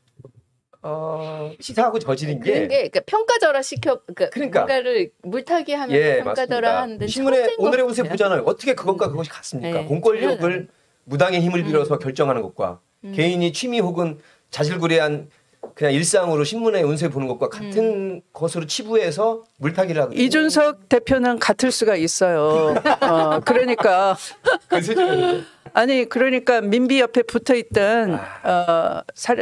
어, 시사하고 저지른 그런 게 게 그러니까 평가절하 시켜 그러니까, 그러니까. 뭔가를 물타기 하면서 예, 평가절하 맞습니다. 하는데 신문에 천재인 오늘의 것 운세 같아요. 보잖아요. 어떻게 그것과 그것이 같습니까? 네, 공권력을 전혀 무당의 힘을 빌어서 결정하는 것과 음. 개인이 취미 혹은 자질구레한 그냥 일상으로 신문에 운세 보는 것과 같은 것으로 치부해서 물타기를 하거든요. 이준석 대표는 같을 수가 있어요. 어, 그러니까 그 수준이에요. 아니 그러니까 민비 옆에 붙어 있던 어, 사,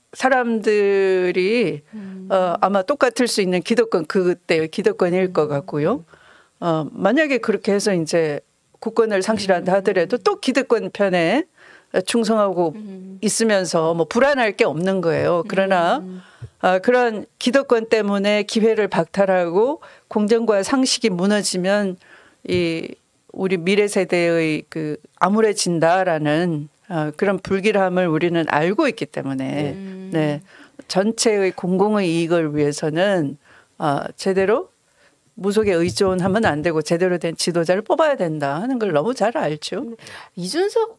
사람들이 어, 아마 똑같을 수 있는 기득권 그때 기득권일 것 같고요. 어, 만약에 그렇게 해서 이제 국권을 상실한다 하더라도 또 기득권 편에 충성하고 있으면서 뭐 불안할 게 없는 거예요. 그러나 아, 그런 기득권 때문에 기회를 박탈하고 공정과 상식이 무너지면 이 우리 미래 세대의 그 암울해진다라는 아, 그런 불길함을 우리는 알고 있기 때문에 음. 네, 전체의 공공의 이익을 위해서는 아, 제대로 무속에 의존하면 안 되고 제대로 된 지도자를 뽑아야 된다 하는 걸 너무 잘 알죠. 이준석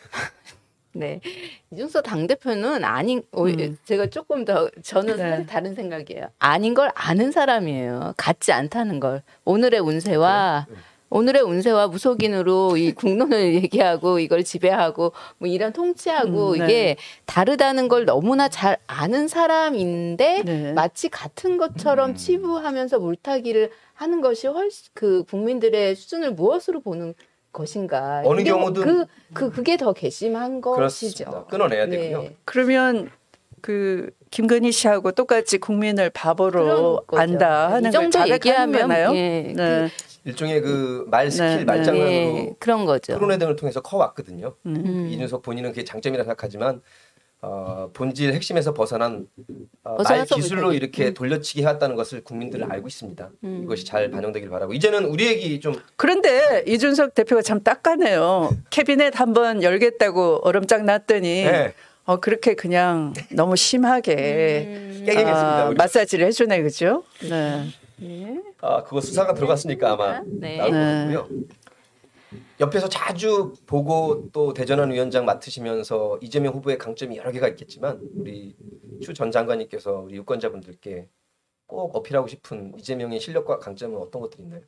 네 이준석 당 대표는 아닌 오, 음. 제가 조금 더 저는 네. 사실 다른 생각이에요. 아닌 걸 아는 사람이에요. 같지 않다는 걸 오늘의 운세와 오늘의 운세와 무속인으로 이 국론을 얘기하고 이걸 지배하고 뭐 이런 통치하고 음, 네. 이게 다르다는 걸 너무나 잘 아는 사람인데 네. 마치 같은 것처럼 치부하면서 물타기를 하는 것이 훨씬 그 국민들의 수준을 무엇으로 보는 것인가? 어느 이게 경우든 그, 그 그게 더 괘씸한 그렇습니다. 것이죠. 끊어내야 네. 되고요. 그러면 그 김건희 씨하고 똑같이 국민을 바보로 그런 거죠. 안다 하는 이 걸 정도 자백하는 얘기하면 거나요? 예, 네. 일종의 그 말 스킬, 네, 네. 말장난으로 예, 그런 거죠. 토론회 등을 통해서 커왔거든요. 음. 이준석 본인은 그게 장점이라 생각하지만 어, 본질 핵심에서 벗어난 어, 말 벗어나서 기술로 못하게. 이렇게 돌려치기 해왔다는 것을 국민들은 알고 있습니다. 음. 이것이 잘 반영되길 바라고 이제는 우리 얘기 좀 그런데 이준석 대표가 참 딱하네요. 캐비넷 한번 열겠다고 얼음장 놨더니 네. 어, 그렇게 그냥 너무 심하게 음. 깨갱했습니다. 아, 우리. 마사지를 해주네, 그죠? 네. 예. 아, 그거 수사가 들어갔으니까 아마 네. 나올 네. 것 같고요. 옆에서 자주 보고 또 대전환 위원장 맡으시면서 이재명 후보의 강점이 여러 개가 있겠지만 우리 추 전 장관님께서 우리 유권자분들께 꼭 어필하고 싶은 이재명의 실력과 강점은 어떤 것들이 있나요?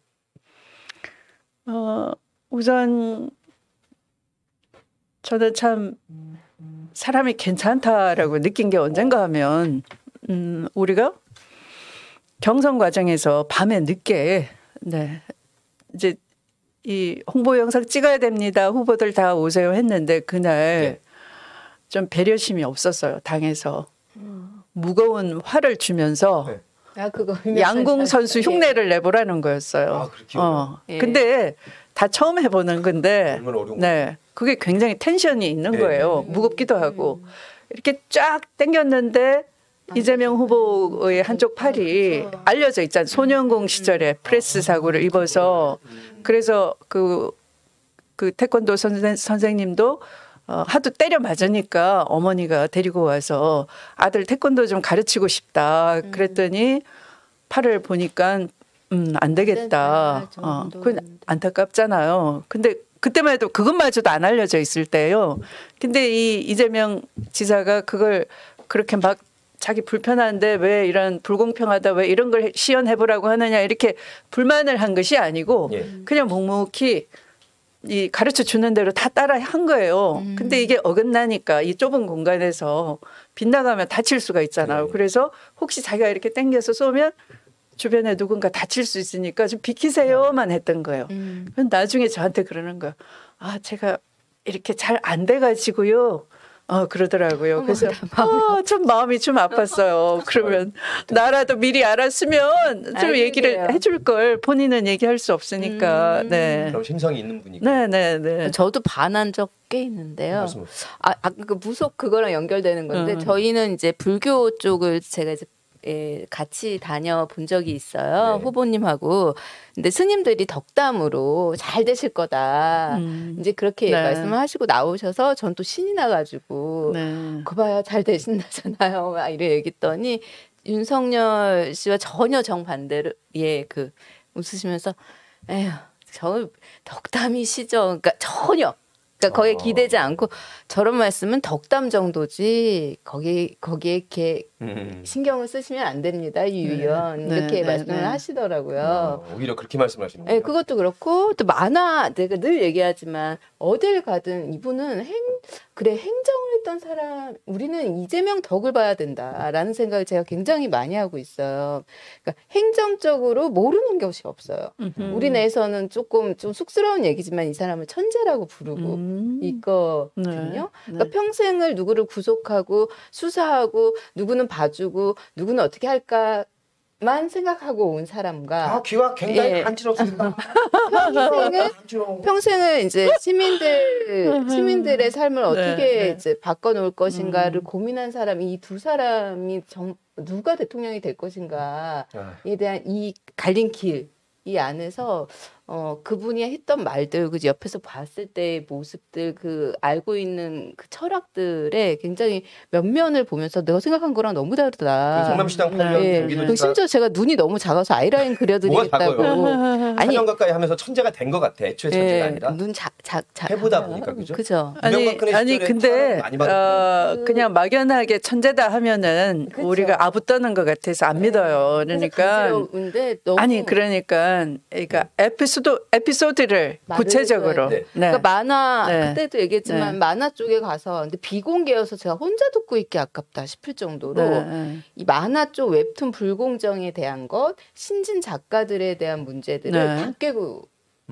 어, 우선 저는 참 사람이 괜찮다라고 느낀 게 언젠가 하면 음, 우리가 경선 과정에서 밤에 늦게 네, 이제 이 홍보 영상 찍어야 됩니다. 후보들 다 오세요 했는데 그날 네. 좀 배려심이 없었어요. 당에서 무거운 화를 주면서 네. 아 그거 양궁 선수 예. 흉내를 내보라는 거였어요. 아, 그렇게 기억나요? 어. 예. 근데 다 처음 해보는 건데 얼마나 어려운 네, 그게 굉장히 텐션이 있는 네. 거예요. 무겁기도 하고 이렇게 쫙 당겼는데 이재명 후보의 한쪽 팔이 알려져 있잖아요. 소년공 시절에 프레스 사고를 입어서 그래서 그, 그 태권도 선생, 선생님도 어, 하도 때려 맞으니까 어머니가 데리고 와서 아들 태권도 좀 가르치고 싶다. 그랬더니 팔을 보니까 음, 안 되겠다. 어, 그건 안타깝잖아요. 근데 그때만 해도 그것마저도 안 알려져 있을 때예요. 근데 이 이재명 지사가 그걸 그렇게 막 자기 불편한데 왜 이런 불공평하다 왜 이런 걸 시연해보라고 하느냐 이렇게 불만을 한 것이 아니고 예. 그냥 묵묵히 이 가르쳐 주는 대로 다 따라 한 거예요. 음. 근데 이게 어긋나니까 이 좁은 공간에서 빗나가면 다칠 수가 있잖아요. 네. 그래서 혹시 자기가 이렇게 당겨서 쏘면 주변에 누군가 다칠 수 있으니까 좀 비키세요만 했던 거예요. 음. 그럼 나중에 저한테 그러는 거예요. 아, 제가 이렇게 잘 안 돼가지고요. 어, 그러더라고요. 어머, 그래서 나 마음이 어, 좀 마음이 좀 아팠어요. 그러면 나라도 미리 알았으면 좀 알겠어요. 얘기를 해줄 걸 본인은 얘기할 수 없으니까. 음. 네. 그럼 심성이 있는 분이고. 네, 네, 네. 저도 반한 적 꽤 있는데요. 말씀 아, 아, 그 무속 그거랑 연결되는 건데 음. 저희는 이제 불교 쪽을 제가 이제 예, 같이 다녀본 적이 있어요. 네. 후보님하고. 근데 스님들이 덕담으로 잘 되실 거다. 음. 이제 그렇게 네. 말씀을 하시고 나오셔서 전 또 신이 나가지고 네. 그 봐야 잘 되신다잖아요. 막 이래 얘기했더니 윤석열 씨와 전혀 정반대로 예, 그 웃으시면서 에휴, 저 덕담이시죠. 그러니까 전혀 그러니까 거기에 어. 기대지 않고 저런 말씀은 덕담 정도지 거기 거기에 이렇게 음. 신경을 쓰시면 안 됩니다, 이 네. 의원 네, 이렇게 네, 말씀을 네. 하시더라고요. 어, 오히려 그렇게 말씀하시는 네, 거예요. 그것도 그렇고 또 만화 내가 늘 얘기하지만 어딜 가든 이분은 행 그래 행정을 했던 사람 우리는 이재명 덕을 봐야 된다라는 생각을 제가 굉장히 많이 하고 있어요. 그러니까 행정적으로 모르는 것이 없어요. 음흠. 우리 내에서는 조금 좀 쑥스러운 얘기지만 이 사람을 천재라고 부르고 음. 있거든요. 네. 그러니까 평생을 누구를 구속하고 수사하고 누구는 봐주고 누구는 어떻게 할까만 생각하고 온 사람과 아, 귀가 굉장히 예. 간지럽습니다. 평생을 간지러워. 평생을 이제 시민들 시민들의 삶을 어떻게 네. 이제 바꿔놓을 것인가를 음. 고민한 사람이 이 두 사람이 정, 누가 대통령이 될 것인가에 아, 대한 이 갈린 길 이 안에서 어 그분이 했던 말들 그 옆에서 봤을 때의 모습들 그 알고 있는 그 철학들에 굉장히 면면을 보면서 내가 생각한 거랑 너무 그 다르다. 성남시장 팔 년 예. 네. 경기도 그리고 심지어 제가 눈이 너무 작아서 아이라인 그려드리겠다고. 뭐가 아니 사 년 가까이 하면서 천재가 된 것 같아. 애초에 천재가 예, 아니라 눈작작작 해보다 보니까 그죠? 그죠. 아니 이명박근혜 아니 시절에 근데 사람 많이 받았거든요. 어, 그냥 막연하게 천재다 하면은 그쵸. 우리가 아부 떠는 것 같아서 안 믿어요. 그래서 그러니까 간지러운데 너무 아니 그러니까 그러니까 에피소드 에피소드를 말을 구체적으로 해줘야 돼. 네. 그러니까 만화 네. 그때도 얘기했지만 네. 만화 쪽에 가서 근데 비공개여서 제가 혼자 듣고 있기 아깝다 싶을 정도로 네. 이 만화 쪽 웹툰 불공정에 대한 것 신진 작가들에 대한 문제들을 네. 다 깨고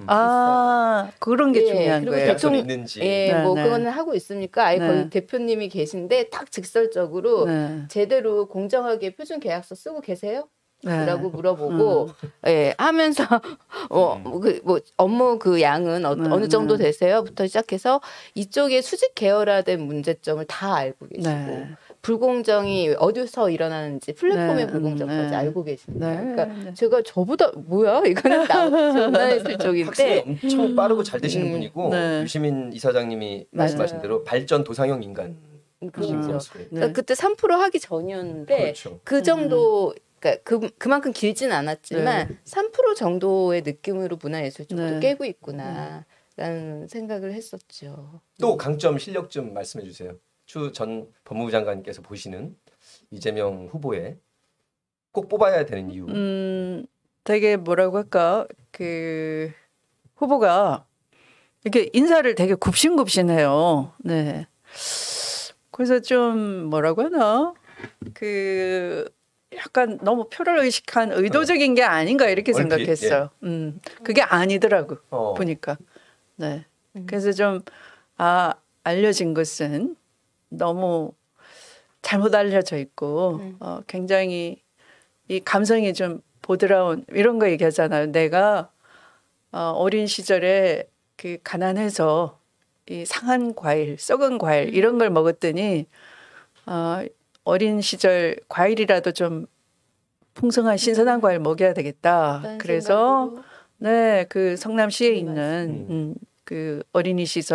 아 그런 게 예, 중요한 그리고 거예요. 계약서는 대통령- 있는지. 예, 네, 뭐 네. 그거는 하고 있습니까? 아예 네. 거기 대표님이 계신데 딱 직설적으로 네. 제대로 공정하게 표준 계약서 쓰고 계세요? 네. 라고 물어보고 예 하면서 어, 음. 그, 뭐 업무 그 양은 어, 네, 어느 정도 네. 되세요?부터 시작해서 이쪽에 수직 계열화된 문제점을 다 알고 계시고 네. 불공정이 어디서 일어나는지 플랫폼의 네, 불공정까지 네. 알고 계십니다. 네. 그러니까 네. 제가 저보다 뭐야 이거는 나 전화했을 학습이 쪽인데 엄청 빠르고 잘 되시는 음, 분이고 네. 유시민 이사장님이 말씀하신 맞아요. 대로 발전 도상형 인간. 그렇죠. 그렇죠. 네. 그러니까 그때 삼 퍼센트 하기 전이었는데 그렇죠. 그 정도 그러니까 그, 그만큼 길진 않았지만 네. 삼 퍼센트 정도의 느낌으로 문화예술 쪽도 네. 깨고 있구나라는 생각을 했었죠. 또 강점 실력 좀 말씀해 주세요. 추 전 법무부 장관님께서 보시는 이재명 후보의 꼭 뽑아야 되는 이유. 음, 되게 뭐라고 할까 그 후보가 이렇게 인사를 되게 굽신굽신해요. 네. 그래서 좀 뭐라고 하나 그 약간 너무 표를 의식한 의도적인 게 아닌가 이렇게 얼핏, 생각했어요. 음, 그게 아니더라고 어. 보니까. 네. 음. 그래서 좀 아 알려진 것은 너무 잘못 알려져 있고 음. 어, 굉장히 이 감성이 좀 보드라운 이런 거 얘기하잖아요. 내가 어, 어린 시절에 그 가난해서 이 상한 과일, 썩은 과일 이런 걸 먹었더니 어, 어린 시절 과일이라도 좀 풍성한 신선한 과일 먹여야 되겠다. 라는 그래서 생각으로 네, 그 성남시에 네, 있는 맞습니다. 음, 그 어린이 시설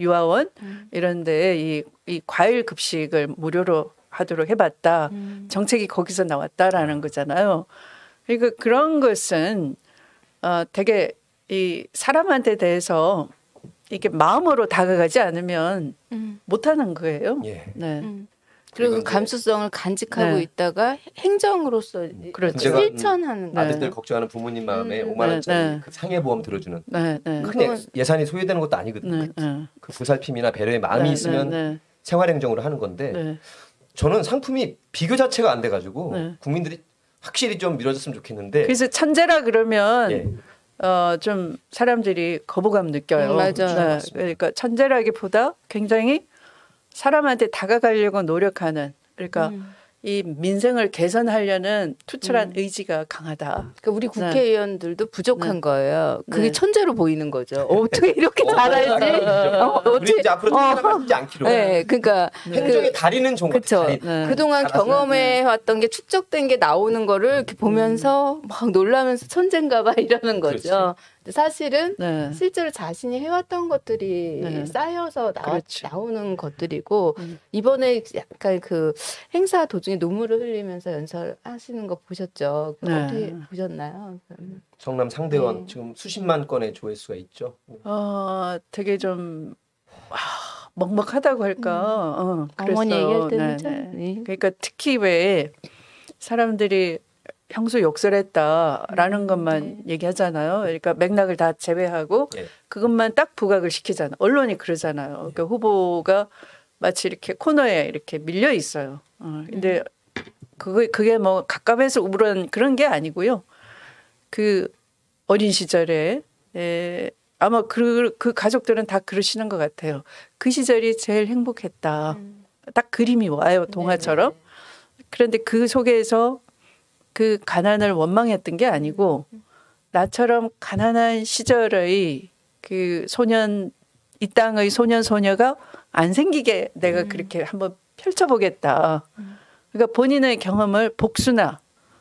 유아원 음. 이런데 이, 이 과일 급식을 무료로 하도록 해봤다. 음. 정책이 거기서 나왔다라는 거잖아요. 그러니까 그런 것은 어, 되게 이 사람한테 대해서 이게 마음으로 다가가지 않으면 음. 못하는 거예요. 예. 네. 음. 그리고 그 이제- 감수성을 간직하고 네. 있다가 행정으로서 그렇죠. 실천하는 거. 네. 아들들 걱정하는 부모님 마음에 음. 오만 원짜리 네, 네. 그 상해보험 들어주는 네, 네. 큰 그건- 예- 예산이 소요되는 것도 아니거든요. 네, 네. 그 보살핌이나 배려의 마음이 네, 있으면 네, 생활행정으로 하는 건데 네. 저는 상품이 비교 자체가 안 돼가지고 네. 국민들이 확실히 좀 밀어줬으면 좋겠는데 그래서 천재라 그러면 예. 어, 좀 사람들이 거부감 느껴요. 음, 맞아요. 네, 맞습니다. 그러니까 천재라기보다 굉장히 사람한테 다가가려고 노력하는 그러니까 음. 이 민생을 개선하려는 투철한 음. 의지가 강하다. 그러니까 우리 국회의원들도 부족한 네. 거예요. 그게 네. 천재로 보이는 거죠. 어떻게 이렇게 잘하지? 어, 우리 어떻게? 이제 앞으로 생각하지 않기로 네, 그러니까 행정의 달인은 좋은 것 그쵸. 같아요. 달인. 네. 그동안 잘하시네. 경험해 왔던 게 축적된 게 나오는 거를 이렇게 보면서 막 놀라면서 천재인가 봐 이러는 거죠. 그렇지. 근데 사실은 네. 실제로 자신이 해왔던 것들이 네. 쌓여서 나, 그렇죠. 나오는 것들이고 음. 이번에 약간 그 행사 도중에 눈물을 흘리면서 연설하시는 거 보셨죠? 그거 네. 어떻게 보셨나요? 성남 상대원 네. 지금 수십만 건의 조회수가 있죠. 어, 되게 좀 와, 먹먹하다고 할까. 어, 어머니 그랬어요. 얘기할 때는 네, 참. 네. 네. 그러니까 특히 왜 사람들이 형수 욕설 했다라는 음, 것만 네. 얘기하잖아요. 그러니까 맥락을 다 제외하고 예. 그것만 딱 부각을 시키잖아요. 언론이 그러잖아요. 그러니까 후보가 마치 이렇게 코너에 이렇게 밀려 있어요. 어, 근데 그게 그게 뭐 갑갑해서 우울한 그런 게 아니고요. 그 어린 시절에 에, 아마 그, 그 가족들은 다 그러시는 것 같아요. 그 시절이 제일 행복했다. 음. 딱 그림이 와요, 동화처럼. 그런데 그 속에서 그 가난을 원망했던 게 아니고 나처럼 가난한 시절의 그 소년 이 땅의 소년 소녀가 안 생기게 내가 그렇게 한번 펼쳐보겠다. 그러니까 본인의 경험을 복수나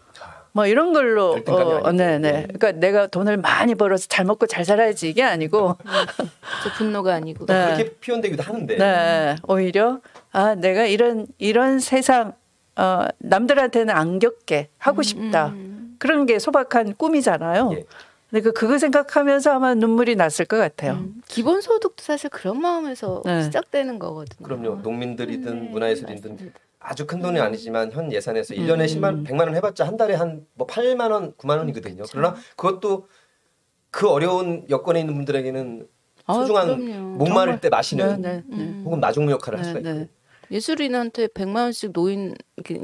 뭐 이런 걸로 열등감이 아니고. 네네. 네. 그러니까 내가 돈을 많이 벌어서 잘 먹고 잘 살아야지 이게 아니고 저 분노가 아니고. 네. 그렇게 표현되기도 하는데 네, 오히려 아 내가 이런 이런 세상 어, 남들한테는 안 겪게 하고 싶다. 음. 그런 게 소박한 꿈이잖아요. 예. 근데 그 그거 생각하면서 아마 눈물이 났을 것 같아요. 음. 기본소득도 사실 그런 마음에서 네. 시작되는 거거든요. 그럼요. 농민들이든 네, 문화예술이든 맞습니다. 아주 큰 돈이 아니지만 현 예산에서 일 년에 십만 원, 백만 원 해봤자 한 달에 한 뭐 팔만 원, 구만 원이거든요. 그러나 그것도 그 어려운 여건에 있는 분들에게는 아, 소중한 그럼요. 목마를 때 마시는 네, 네, 네. 음. 혹은 마중 역할을 할 네, 수가 네. 있고 예술인한테 백만 원씩 노인이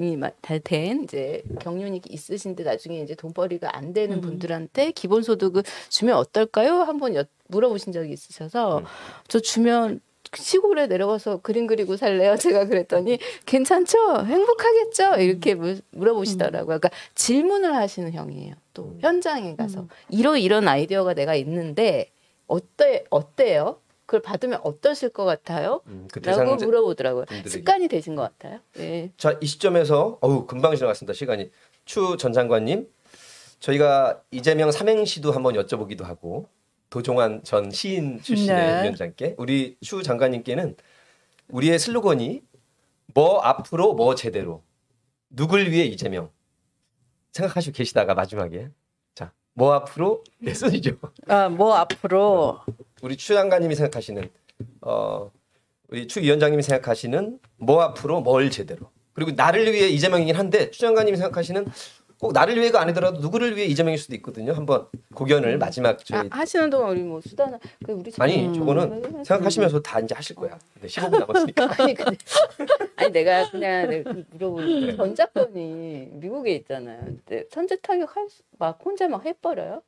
된 이제 경륜이 있으신데 나중에 이제 돈벌이가 안 되는 음. 분들한테 기본소득을 주면 어떨까요? 한번 여- 물어보신 적이 있으셔서 음. 저 주면 시골에 내려가서 그림 그리고 살래요? 제가 그랬더니 괜찮죠? 행복하겠죠? 이렇게 물- 물어보시더라고요. 그러니까 질문을 하시는 형이에요. 또 음. 현장에 가서 음. 이런 이런 아이디어가 내가 있는데 어때 어때요? 그걸 받으면 어떠실 것 같아요? 음, 그 라고 대상자 물어보더라고요. 분들에게. 습관이 되신 것 같아요. 예. 자, 이 시점에서 어우 금방 지나갔습니다. 시간이. 추 전 장관님, 저희가 이재명 삼행시도 한번 여쭤보기도 하고 도종환 전 시인 출신의 네. 위원장께 우리 추 장관님께는 우리의 슬로건이 뭐 앞으로 뭐 제대로 누굴 위해 이재명 생각하시고 계시다가 마지막에 자, 뭐 앞으로 내 손이죠. 아, 뭐 앞으로 우리 추 장관님이 생각하시는 어 우리 추 위원장님이 생각하시는 뭐 앞으로 뭘 제대로 그리고 나를 위해 이재명이긴 한데 추 장관님이 생각하시는 꼭 나를 위해가 아니더라도 누구를 위해 이재명일 수도 있거든요. 한번 고견을 마지막 아, 저희 하시는 동안 우리 뭐 수다나 그 우리 아니 음. 저거는 생각하시면서 다 이제 하실 거야. 근데 십오 분 남았으니까. 아니 근데 아니 내가 그냥 내가 물어보는 네. 전 작가님 미국에 있잖아요. 근데 선제 타격 할막 혼자 막 해버려요?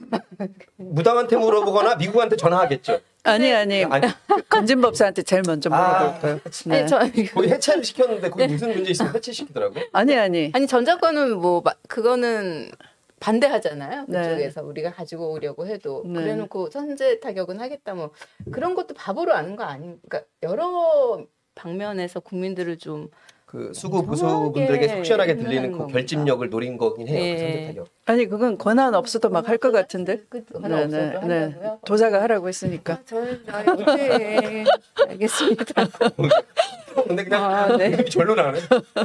무당한테 물어보거나 미국한테 전화하겠죠. 아니 아니 아니 건진법사한테 제일 먼저 물어볼 거예요. 네. 아니 저 거기 해체를 시켰는데 거기 무슨 문제 있으면 해체시키더라고. 아니 아니 아니 전 작가는 뭐 마- 그거는 반대하잖아요. 네. 그쪽에서 우리가 가지고 오려고 해도 네. 그래놓고 선제 타격은 하겠다 뭐 그런 것도 바보로 아는 거 아닙니까? 여러 방면에서 국민들을 좀 그 수구 보수분들에게 속 시원하게 들리는 그 겁니다. 결집력을 노린 거긴 해요. 네. 그 선택하려. 아니 그건 권한 없어도 막 할 것 같은데. 그 하나 없어도 한다고요? 도사가 하라고 했으니까. 아, 저는 아, 네. 알겠습니다. 근데 그냥 아, 네. 이름이 절로 나네.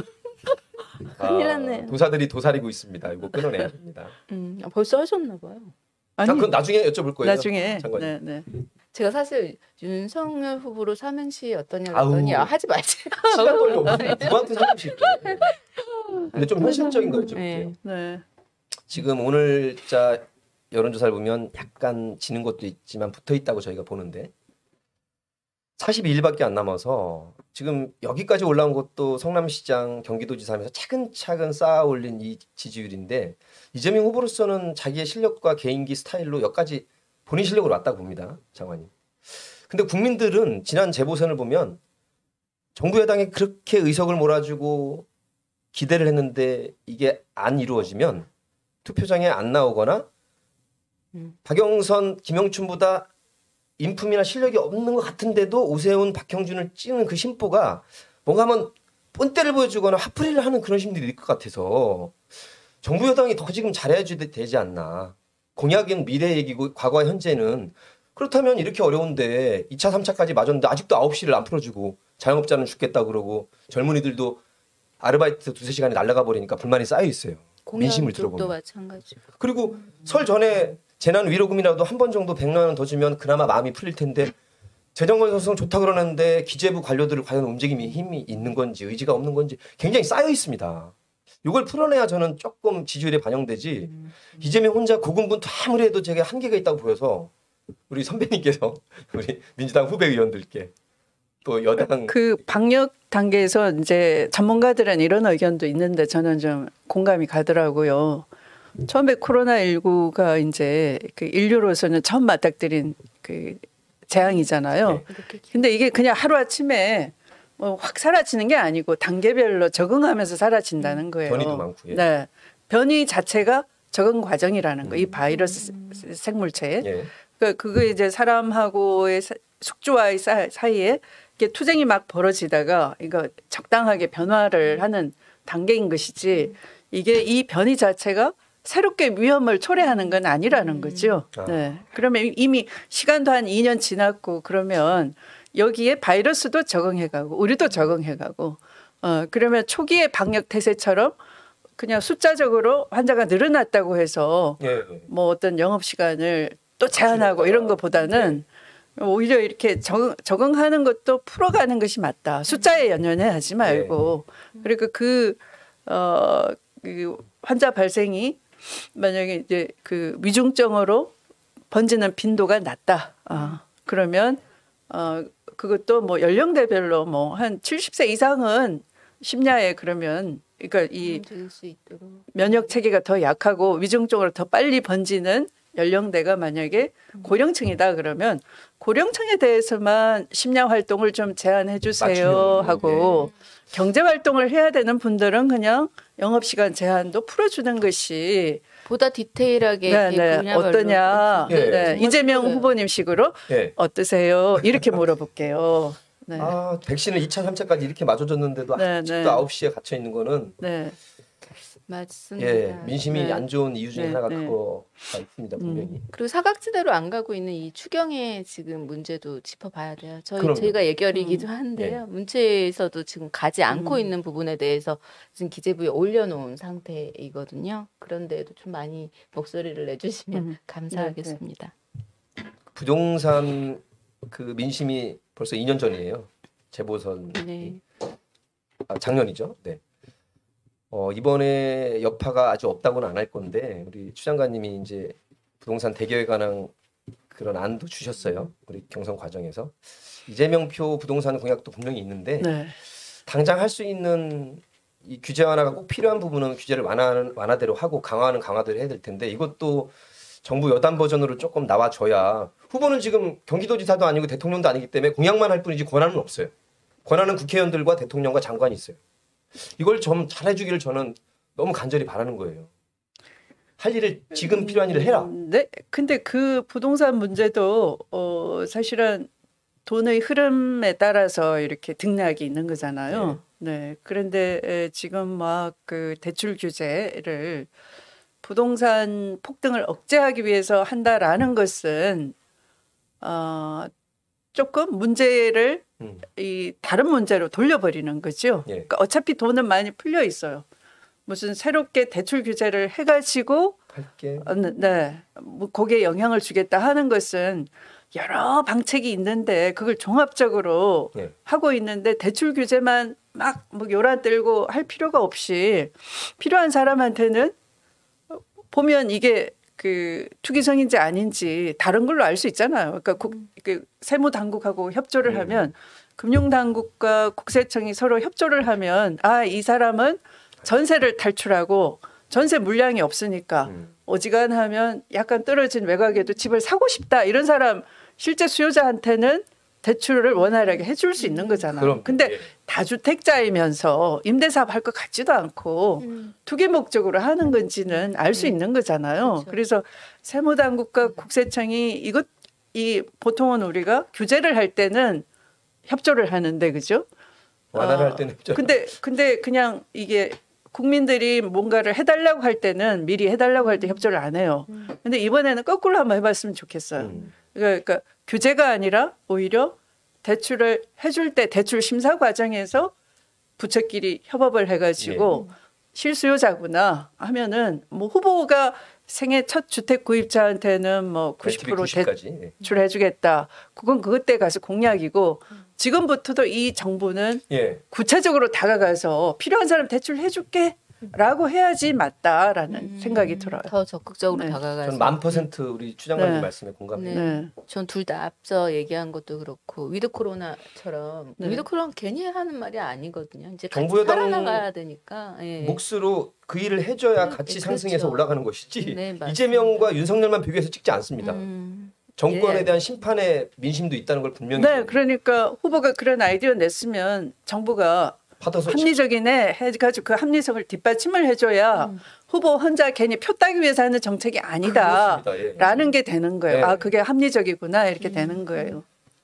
큰일 났네요. 도사들이 도사리고 있습니다. 이거 끊어내야 됩니다. 음, 아, 벌써 하셨나 봐요. 자, 아니 그건 나중에 여쭤볼 거예요. 나중에. 장관님. 네, 네. 제가 사실 윤석열 후보로 삼행시 어떠냐 아우. 그랬더니 아, 하지 말지. 시간 걸려. 누구한테 사실 근데 좀 현실적인 거 여쭤볼게요. 네. 네. 지금 오늘자 여론조사를 보면 약간 지는 것도 있지만 붙어 있다고 저희가 보는데 사십이 일밖에 안 남아서 지금 여기까지 올라온 것도 성남시장, 경기도지사 하면서 차근차근 쌓아 올린 이 지지율인데 이재명 후보로서는 자기의 실력과 개인기 스타일로 여기까지 본인 실력으로 왔다고 봅니다. 장관님. 근데 국민들은 지난 재보선을 보면 정부 여당에 그렇게 의석을 몰아주고 기대를 했는데 이게 안 이루어지면 투표장에 안 나오거나 음. 박영선, 김영춘보다 인품이나 실력이 없는 것 같은데도 오세훈, 박형준을 찍는 그 심보가 뭔가 한번 본때를 보여주거나 화풀이를 하는 그런 심리들이 있을 것 같아서 정부 여당이 더 지금 잘해야 되지 않나. 공약은 미래 얘기고 과거와 현재는 그렇다면 이렇게 어려운데 이 차, 삼 차까지 맞았는데 아직도 아홉 시를 안 풀어주고 자영업자는 죽겠다 그러고 젊은이들도 아르바이트 두세 시간에 날아가 버리니까 불만이 쌓여 있어요. 민심을 공약 쪽도 들어보면. 마찬가지고. 그리고 설 전에 재난 위로금이라도 한 번 정도 백만 원 더 주면 그나마 마음이 풀릴 텐데 재정 건설성 좋다 그러는데 기재부 관료들을 과연 움직임이 힘이 있는 건지 의지가 없는 건지 굉장히 쌓여 있습니다. 이걸 풀어내야 저는 조금 지지율에 반영되지 음. 이재명 혼자 고군분투 아무리 해도 제게 한계가 있다고 보여서 우리 선배님께서 우리 민주당 후배 의원들께 또 여당 그 방역 단계에서 이제 전문가들은 이런 의견도 있는데 저는 좀 공감이 가더라고요. 처음에 코로나십구가 이제 그 인류로서는 처음 맞닥뜨린 그 재앙이잖아요. 네. 이렇게 근데 이게 그냥 하루아침에 뭐 확 사라지는 게 아니고 단계별로 적응하면서 사라진다는 거예요. 변이도 많고. 예. 네. 변이 자체가 적응 과정이라는 거. 이 바이러스 생물체에. 예. 그 그거 이제 사람하고의 사- 숙주와의 사, 사이에 이게 투쟁이 막 벌어지다가 이거 적당하게 변화를 하는 단계인 것이지 이게 이 변이 자체가 새롭게 위험을 초래하는 건 아니라는 거죠. 아. 네. 그러면 이미 시간도 한 이 년 지났고 그러면 여기에 바이러스도 적응해가고 우리도 적응해가고 어 그러면 초기의 방역 태세처럼 그냥 숫자적으로 환자가 늘어났다고 해서 예. 예. 뭐 어떤 영업 시간을 또 제한하고 이런 것보다는 오히려 이렇게 적응, 적응하는 것도 풀어가는 것이 맞다. 숫자에 연연해하지 말고 그리고 그, 어, 그 환자 발생이 만약에 이제 그 위중증으로 번지는 빈도가 낮다. 어, 그러면 어, 그것도 뭐 연령대별로 뭐 한 칠십 세 이상은 심야에 그러면 그러니까 이 들을 수 있도록. 면역 체계가 더 약하고 위중증으로 더 빨리 번지는 연령대가 만약에 고령층이다 그러면 고령층에 대해서만 심야 활동을 좀 제한해 주세요 맞춤형으로, 하고 경제 활동을 해야 되는 분들은 그냥 영업 시간 제한도 풀어주는 것이 보다 디테일하게 네, 네. 분야별로 어떠냐 예. 네. 정말 이재명 필요해요. 후보님식으로 예. 어떠세요 이렇게 물어볼게요. 네. 아, 백신을 이 차, 삼 차까지 이렇게 맞아줬는데도 네, 아직도 네. 아홉 시에 갇혀 있는 거는 네. 맞습니다. 예, 민심이 네. 안 좋은 이유 중에 네, 하나가 네. 그거가 있습니다, 분명히. 음. 그리고 사각지대로 안 가고 있는 이 추경의 지금 문제도 짚어봐야 돼요. 저희 그럼요. 저희가 예결이기도 한데요. 문체에서도 지금 가지 않고 음. 있는 부분에 대해서 지금 기재부에 올려놓은 상태이거든요. 그런데도 좀 많이 목소리를 내주시면 음. 감사하겠습니다. 부동산 그 민심이 벌써 이 년 전이에요. 재보선 네. 아, 작년이죠. 네. 어, 이번에 여파가 아주 없다고는 안 할 건데 우리 추 장관님이 이제 부동산 대결에 관한 그런 안도 주셨어요. 우리 경선 과정에서 이재명 표 부동산 공약도 분명히 있는데 네. 당장 할 수 있는 이 규제 완화가 꼭 필요한 부분은 규제를 완화하는 완화대로 하고 강화하는 강화대로 해야 될 텐데 이것도 정부 여당 버전으로 조금 나와줘야 후보는 지금 경기도지사도 아니고 대통령도 아니기 때문에 공약만 할 뿐이지 권한은 없어요. 권한은 국회의원들과 대통령과 장관이 있어요. 이걸 좀 잘해주기를 저는 너무 간절히 바라는 거예요. 할 일을 지금 필요한 일을 해라. 네. 근데 그 부동산 문제도 어 사실은 돈의 흐름에 따라서 이렇게 등락이 있는 거잖아요. 네. 그런데 에, 지금 막 그 대출 규제를 부동산 폭등을 억제하기 위해서 한다라는 것은 어, 조금 문제를 음. 이 다른 문제로 돌려버리는 거죠. 예. 그러니까 어차피 돈은 많이 풀려 있어요. 무슨 새롭게 대출 규제를 해가지고 할게. 어, 네, 뭐 거기에 영향을 주겠다 하는 것은 여러 방책이 있는데 그걸 종합적으로 예. 하고 있는데 대출 규제만 막 뭐 요란 떨고 할 필요가 없이 필요한 사람한테는 보면 이게 그 투기성인지 아닌지 다른 걸로 알 수 있잖아요. 그러니까 국, 그 세무 당국하고 협조를 음. 하면 금융 당국과 국세청이 서로 협조를 하면 아, 이 사람은 전세를 탈출하고 전세 물량이 없으니까 음. 어지간하면 약간 떨어진 외곽에도 집을 사고 싶다 이런 사람 실제 수요자한테는 대출을 원활하게 해줄 수 있는 거잖아요. 그럼, 근데 예. 다주택자이면서 임대사업 할 것 같지도 않고 음. 투기 목적으로 하는 건지는 알 수 있는 거잖아요. 그렇죠. 그래서 세무당국과 국세청이 이것 이 보통은 우리가 규제를 할 때는 협조를 하는데 그죠? 완화를 어, 할 때는 협조. 근데 근데 그냥 이게 국민들이 뭔가를 해달라고 할 때는 미리 해달라고 할 때 협조를 안 해요. 근데 이번에는 거꾸로 한번 해봤으면 좋겠어요. 음. 그러니까 규제가 아니라 오히려 대출을 해줄 때 대출 심사 과정에서 부처끼리 협업을 해가지고 예. 실수요자구나 하면은 뭐 후보가 생애 첫 주택 구입자한테는 뭐 구십 퍼센트 구십까지. 대출해주겠다. 그건 그때 가서 공약이고 지금부터도 이 정부는 예. 구체적으로 다가가서 필요한 사람 대출 해줄게. 라고 해야지 맞다라는 음, 생각이 들어요. 더 적극적으로 네. 다가가서. 저는 만 퍼센트 우리 추장관님 네. 말씀에 공감해요. 네. 네. 전 둘 다 앞서 얘기한 것도 그렇고 위드 코로나처럼 네. 위드 코로나 괜히 하는 말이 아니거든요. 이제 같이 정부 여당 살아나가야 되니까. 예. 몫으로 그 일을 해줘야 네, 같이 네, 상승해서 그렇죠. 올라가는 것이지 네, 맞습니다. 이재명과 윤석열만 비교해서 찍지 않습니다. 음, 정권에 예. 대한 심판의 민심도 있다는 걸 분명히 네, 그러니까 후보가 그런 아이디어 냈으면 정부가 받아서 합리적이네 해가지고 그 합리성을 뒷받침을 해줘야 음. 후보 혼자 괜히 표 따기 위해서 하는 정책이 아니다. 그렇습니다. 예. 라는 게 되는 거예요. 네. 아, 그게 합리적이구나. 이렇게 음. 되는 거예요.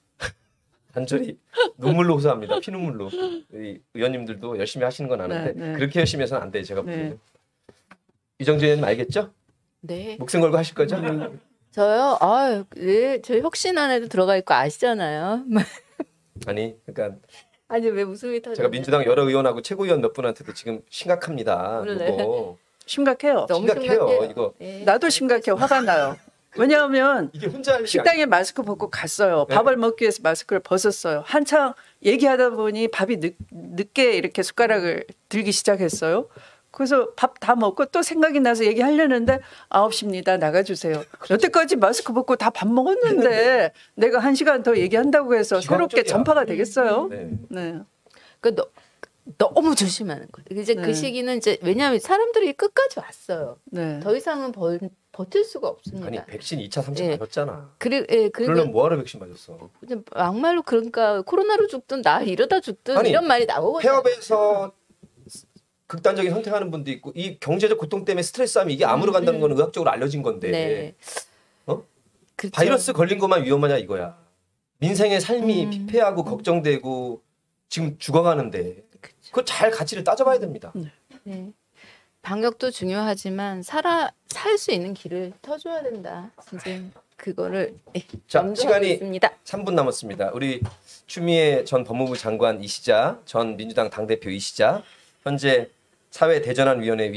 간절히 눈물로 호소합니다. 피눈물로. 이 의원님들도 열심히 하시는 건 아는데 네, 네. 그렇게 열심히 해서는 안 돼요. 제가 네. 보기에는. 유정재 의원님 알겠죠? 네. 목숨 걸고 하실 거죠? 저요. 아, 네. 저 혁신안에도 들어가 있고 아시잖아요. 아니, 그러니까 아니 왜 웃음이 터져? 제가 민주당 여러 의원하고 최고위원 몇 분한테도 지금 심각합니다. 오늘 이거 심각해요. 너무 심각해요. 심각해요. 이거 네. 나도 심각해. 화가 나요. 왜냐하면 이게 혼자 할 일이 식당에 마스크 벗고 갔어요. 네. 밥을 먹기 위해서 마스크를 벗었어요. 한창 얘기하다 보니 밥이 늦, 늦게 이렇게 숟가락을 들기 시작했어요. 그래서 밥 다 먹고 또 생각이 나서 얘기하려는데 아홉 시입니다. 나가주세요. 여태까지 마스크 벗고 다 밥 먹었는데 내가 한 시간 더 얘기한다고 해서 새롭게 기강적이야. 전파가 되겠어요? 네. 네. 그 너, 너무 조심하는 거예요. 이제 네. 그 시기는 이제 왜냐하면 사람들이 끝까지 왔어요. 네. 더 이상은 버, 버틸 수가 없습니다. 아니 백신 이 차, 삼 차 예. 맞았잖아. 그리, 예, 그리고 그러려면 뭐하러 백신 맞았어? 이제 막말로 그러니까 코로나로 죽든 나 이러다 죽든 아니, 이런 말이 나오거든요. 폐업에서 극단적인 선택하는 분도 있고 이 경제적 고통 때문에 스트레스하면 이게 암으로 간다는 건 의학적으로 알려진 건데 네. 어? 그쵸. 바이러스 걸린 것만 위험하냐 이거야. 민생의 삶이 음. 피폐하고 걱정되고 지금 죽어가는데 그쵸. 그걸 잘 가치를 따져봐야 됩니다. 네. 방역도 중요하지만 살아 살 수 있는 길을 터줘야 된다. 진짜 그거를 예, 자, 염두하고 시간이 있습니다. 삼 분 남았습니다. 우리 추미애 전 법무부 장관이시자 전 민주당 당대표이시자 현재 사회대전환위원회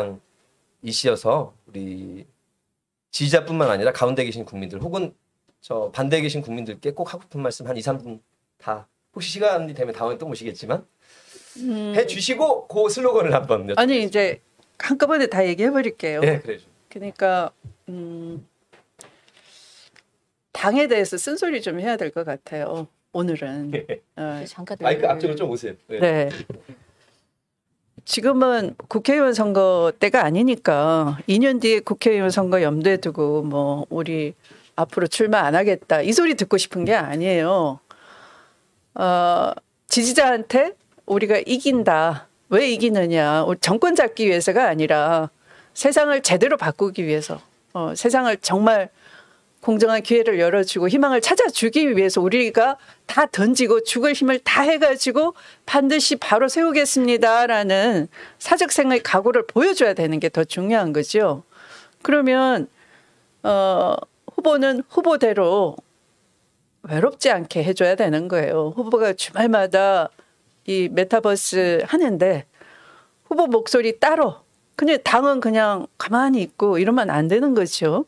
위원장이시어서 우리 지지자뿐만 아니라 가운데 계신 국민들 혹은 저 반대에 계신 국민들께 꼭 하고 싶은 말씀 한 이, 삼 분 다 혹시 시간이 되면 다음에 또 모시겠지만 음, 해주시고 그 슬로건을 한번 여쭤보겠습니다. 아니 이제 한꺼번에 다 얘기해 버릴게요. 네, 그래요. 그러니까 음, 당에 대해서 쓴소리 좀 해야 될 것 같아요. 오늘은. 어, 잠깐 마이크 앞쪽으로 좀 오세요. 네. 네. 지금은 국회의원 선거 때가 아니니까 이 년 뒤에 국회의원 선거 염두에 두고 뭐 우리 앞으로 출마 안 하겠다 이 소리 듣고 싶은 게 아니에요. 어, 지지자한테 우리가 이긴다. 왜 이기느냐. 우리 정권 잡기 위해서가 아니라 세상을 제대로 바꾸기 위해서 어, 세상을 정말 공정한 기회를 열어주고 희망을 찾아주기 위해서 우리가 다 던지고 죽을 힘을 다 해가지고 반드시 바로 세우겠습니다라는 사적생의 각오를 보여줘야 되는 게 더 중요한 거죠. 그러면 어, 후보는 후보대로 외롭지 않게 해줘야 되는 거예요. 후보가 주말마다 이 메타버스 하는데 후보 목소리 따로 그냥 당은 그냥 가만히 있고 이러면 안 되는 거죠.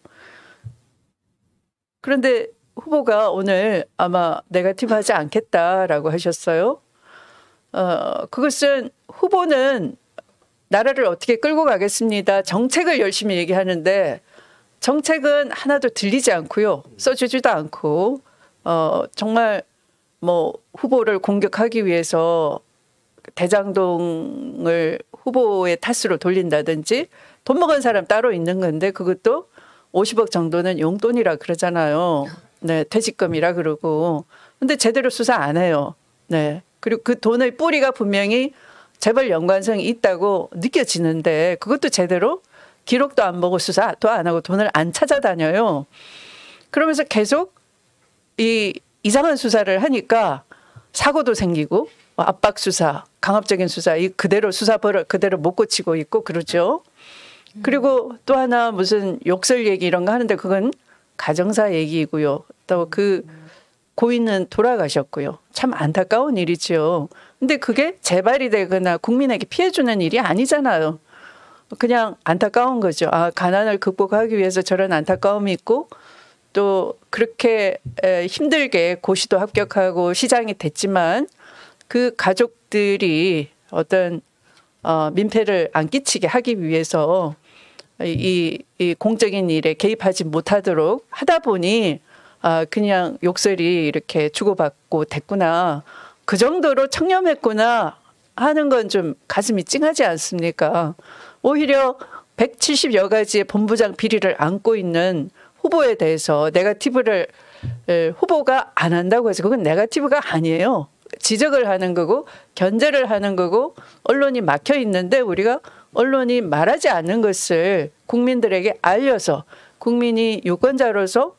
그런데 후보가 오늘 아마 네거티브 하지 않겠다라고 하셨어요. 어, 그것은 후보는 나라를 어떻게 끌고 가겠습니다. 정책을 열심히 얘기하는데 정책은 하나도 들리지 않고요. 써주지도 않고 어, 정말 뭐 후보를 공격하기 위해서 대장동을 후보의 탓으로 돌린다든지 돈 먹은 사람 따로 있는 건데 그것도 오십억 정도는 용돈이라 그러잖아요. 네, 퇴직금이라 그러고. 근데 제대로 수사 안 해요. 네. 그리고 그 돈의 뿌리가 분명히 재벌 연관성이 있다고 느껴지는데 그것도 제대로 기록도 안 보고 수사도 안 하고 돈을 안 찾아다녀요. 그러면서 계속 이 이상한 수사를 하니까 사고도 생기고 압박 수사, 강압적인 수사, 이 그대로 수사 버릇 그대로 못 고치고 있고 그러죠. 그리고 또 하나 무슨 욕설 얘기 이런 거 하는데 그건 가정사 얘기이고요. 또 그 고인은 돌아가셨고요. 참 안타까운 일이죠. 근데 그게 재발이 되거나 국민에게 피해 주는 일이 아니잖아요. 그냥 안타까운 거죠. 아, 가난을 극복하기 위해서 저런 안타까움이 있고 또 그렇게 힘들게 고시도 합격하고 시장이 됐지만 그 가족들이 어떤 어, 민폐를 안 끼치게 하기 위해서 이, 이 공적인 일에 개입하지 못하도록 하다 보니 아, 그냥 욕설이 이렇게 주고받고 됐구나. 그 정도로 청렴했구나 하는 건 좀 가슴이 찡하지 않습니까? 오히려 백칠십여 가지의 본부장 비리를 안고 있는 후보에 대해서 네거티브를 후보가 안 한다고 해서 그건 네거티브가 아니에요. 지적을 하는 거고 견제를 하는 거고 언론이 막혀 있는데 우리가 언론이 말하지 않는 것을 국민들에게 알려서 국민이 유권자로서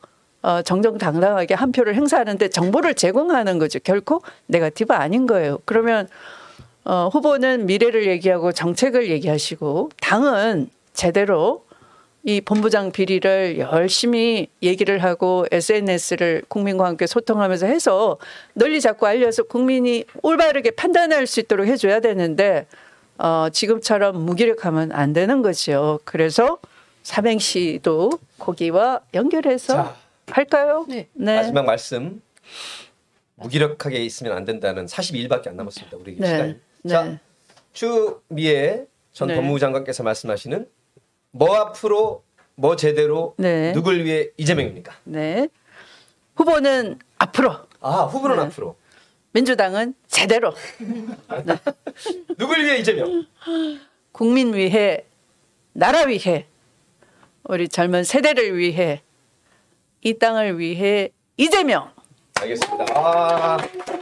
정정당당하게 한 표를 행사하는데 정보를 제공하는 거죠. 결코 네거티브 아닌 거예요. 그러면 어, 후보는 미래를 얘기하고 정책을 얘기하시고 당은 제대로 이 본부장 비리를 열심히 얘기를 하고 에스엔에스를 국민과 함께 소통하면서 해서 널리 자꾸 알려서 국민이 올바르게 판단할 수 있도록 해줘야 되는데 어, 지금처럼 무기력하면 안 되는 거죠. 그래서 삼행시도 거기와 연결해서 자, 할까요? 네. 네. 마지막 말씀. 무기력하게 있으면 안 된다는 사십일 일밖에 안 남았습니다. 우리 네. 시간이. 네. 자, 추미애 전 네. 법무부 장관께서 말씀하시는 뭐 앞으로 뭐 제대로 네. 누굴 위해 이재명입니까? 네. 후보는 앞으로, 아, 후보는 네. 앞으로. 민주당은 제대로. 누굴 위해 이재명? 국민 위해, 나라 위해, 우리 젊은 세대를 위해, 이 땅을 위해 이재명. 알겠습니다. 아,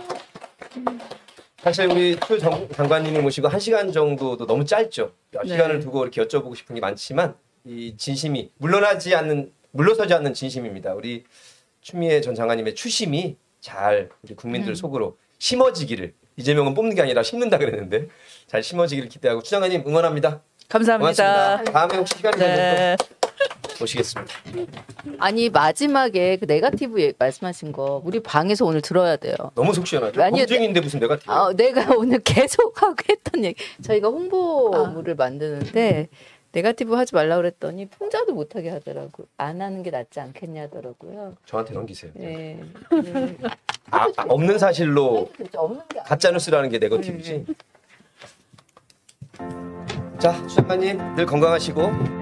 사실 우리 추 장- 장관님을 모시고 한 시간 정도도 너무 짧죠. 몇 네. 시간을 두고 이렇게 여쭤보고 싶은 게 많지만 이 진심이 물러나지 않는 물러서지 않는 진심입니다. 우리 추미애 전 장관님의 추심이 잘 우리 국민들 음. 속으로 심어지기를, 이재명은 뽑는 게 아니라 심는다 그랬는데 잘 심어지기를 기대하고 추 장관님 응원합니다. 감사합니다. 고맙습니다. 다음에 혹시 시간이 되면 네. 또 모시겠습니다. 아니 마지막에 그 네거티브 예- 말씀하신 거 우리 방에서 오늘 들어야 돼요. 너무 속 시원하죠. 아니요, 검증인데 무슨 내가 티 아, 내가 오늘 계속 하고 했던 얘기. 저희가 홍보물을 만드는데 네거티브 하지 말라 그랬더니 풍자도 못하게 하더라고. 안 하는 게 낫지 않겠냐 하더라고요. 저한테 넘기세요. 네. 네. 아, 아, 없는 사실로 그렇죠. 없는 게 가짜 뉴스라는 게 네거티브지. 자, 추 장관님 늘 건강하시고.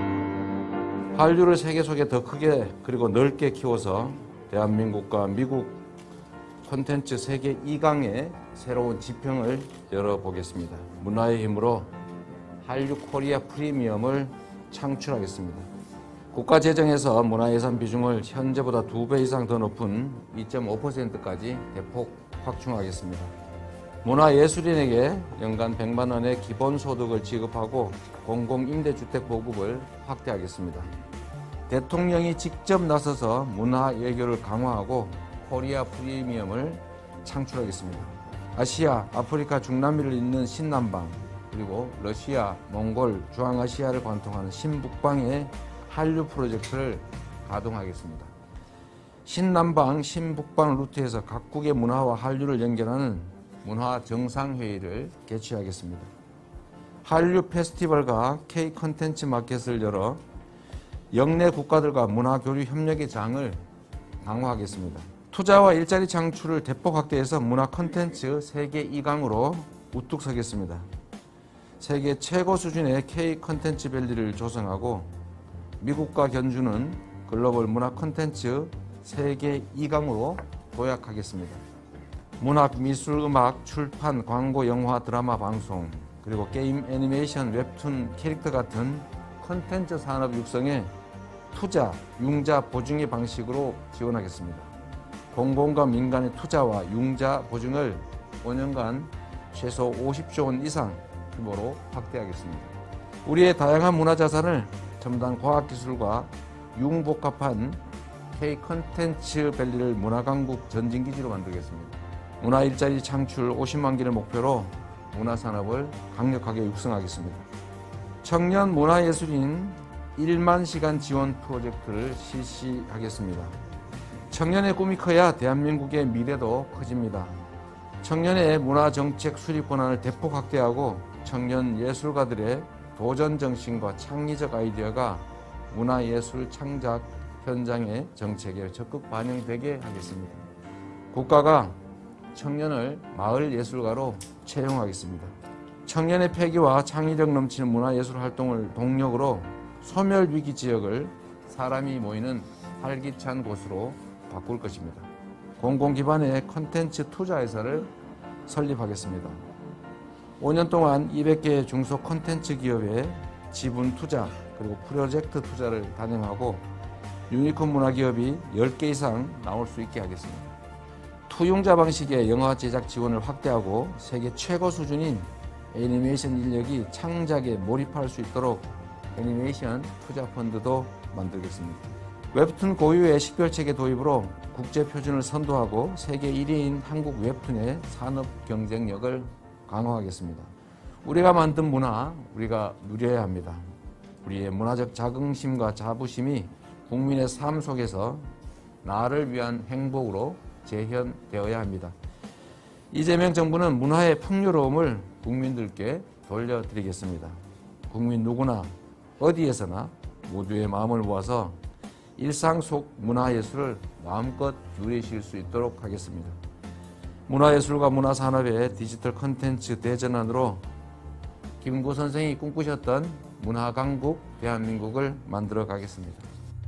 한류를 세계 속에 더 크게 그리고 넓게 키워서 대한민국과 미국 콘텐츠 세계 이 강의 새로운 지평을 열어보겠습니다. 문화의 힘으로 한류 코리아 프리미엄을 창출하겠습니다. 국가 재정에서 문화예산 비중을 현재보다 두 배 이상 더 높은 이 점 오 퍼센트까지 대폭 확충하겠습니다. 문화예술인에게 연간 백만 원의 기본소득을 지급하고 공공임대주택 보급을 확대하겠습니다. 대통령이 직접 나서서 문화 외교를 강화하고 코리아 프리미엄을 창출하겠습니다. 아시아, 아프리카, 중남미를 잇는 신남방, 그리고 러시아, 몽골, 중앙아시아를 관통하는 신북방의 한류 프로젝트를 가동하겠습니다. 신남방, 신북방 루트에서 각국의 문화와 한류를 연결하는 문화 정상회의를 개최하겠습니다. 한류 페스티벌과 K 컨텐츠 마켓을 열어 영내 국가들과 문화 교류 협력의 장을 강화하겠습니다. 투자와 일자리 창출을 대폭 확대해서 문화 컨텐츠 세계 이 강으로 우뚝 서겠습니다. 세계 최고 수준의 K 컨텐츠 밸리를 조성하고 미국과 견주는 글로벌 문화 컨텐츠 세계 이 강으로 도약하겠습니다. 문학, 미술, 음악, 출판, 광고, 영화, 드라마, 방송, 그리고 게임, 애니메이션, 웹툰, 캐릭터 같은 컨텐츠 산업 육성에 투자, 융자, 보증의 방식으로 지원하겠습니다. 공공과 민간의 투자와 융자, 보증을 오 년간 최소 오십조 원 이상 규모로 확대하겠습니다. 우리의 다양한 문화자산을 첨단 과학기술과 융복합한 K 컨텐츠 밸리를 문화강국 전진기지로 만들겠습니다. 문화 일자리 창출 오십만 개를 목표로 문화산업을 강력하게 육성하겠습니다. 청년 문화예술인 일만 시간 지원 프로젝트를 실시하겠습니다. 청년의 꿈이 커야 대한민국의 미래도 커집니다. 청년의 문화정책 수립 권한을 대폭 확대하고 청년 예술가들의 도전 정신과 창의적 아이디어가 문화예술 창작 현장의 정책에 적극 반영되게 하겠습니다. 국가가 청년을 마을 예술가로 채용하겠습니다. 청년의 패기와 창의력 넘치는 문화예술 활동을 동력으로 소멸위기 지역을 사람이 모이는 활기찬 곳으로 바꿀 것입니다. 공공기반의 콘텐츠 투자회사를 설립하겠습니다. 오 년 동안 이백 개의 중소 콘텐츠 기업에 지분 투자 그리고 프로젝트 투자를 단행하고 유니콘 문화기업이 열 개 이상 나올 수 있게 하겠습니다. 투융자 방식의 영화 제작 지원을 확대하고 세계 최고 수준인 애니메이션 인력이 창작에 몰입할 수 있도록 애니메이션 투자 펀드도 만들겠습니다. 웹툰 고유의 식별체계 도입으로 국제 표준을 선도하고 세계 일 위인 한국 웹툰의 산업 경쟁력을 강화하겠습니다. 우리가 만든 문화, 우리가 누려야 합니다. 우리의 문화적 자긍심과 자부심이 국민의 삶 속에서 나를 위한 행복으로 재현되어야 합니다. 이재명 정부는 문화의 풍요로움을 국민들께 돌려드리겠습니다. 국민 누구나 어디에서나 모두의 마음을 모아서 일상 속 문화예술을 마음껏 누리실 수 있도록 하겠습니다. 문화예술과 문화산업의 디지털 콘텐츠 대전환으로 김구 선생이 꿈꾸셨던 문화강국 대한민국을 만들어 가겠습니다.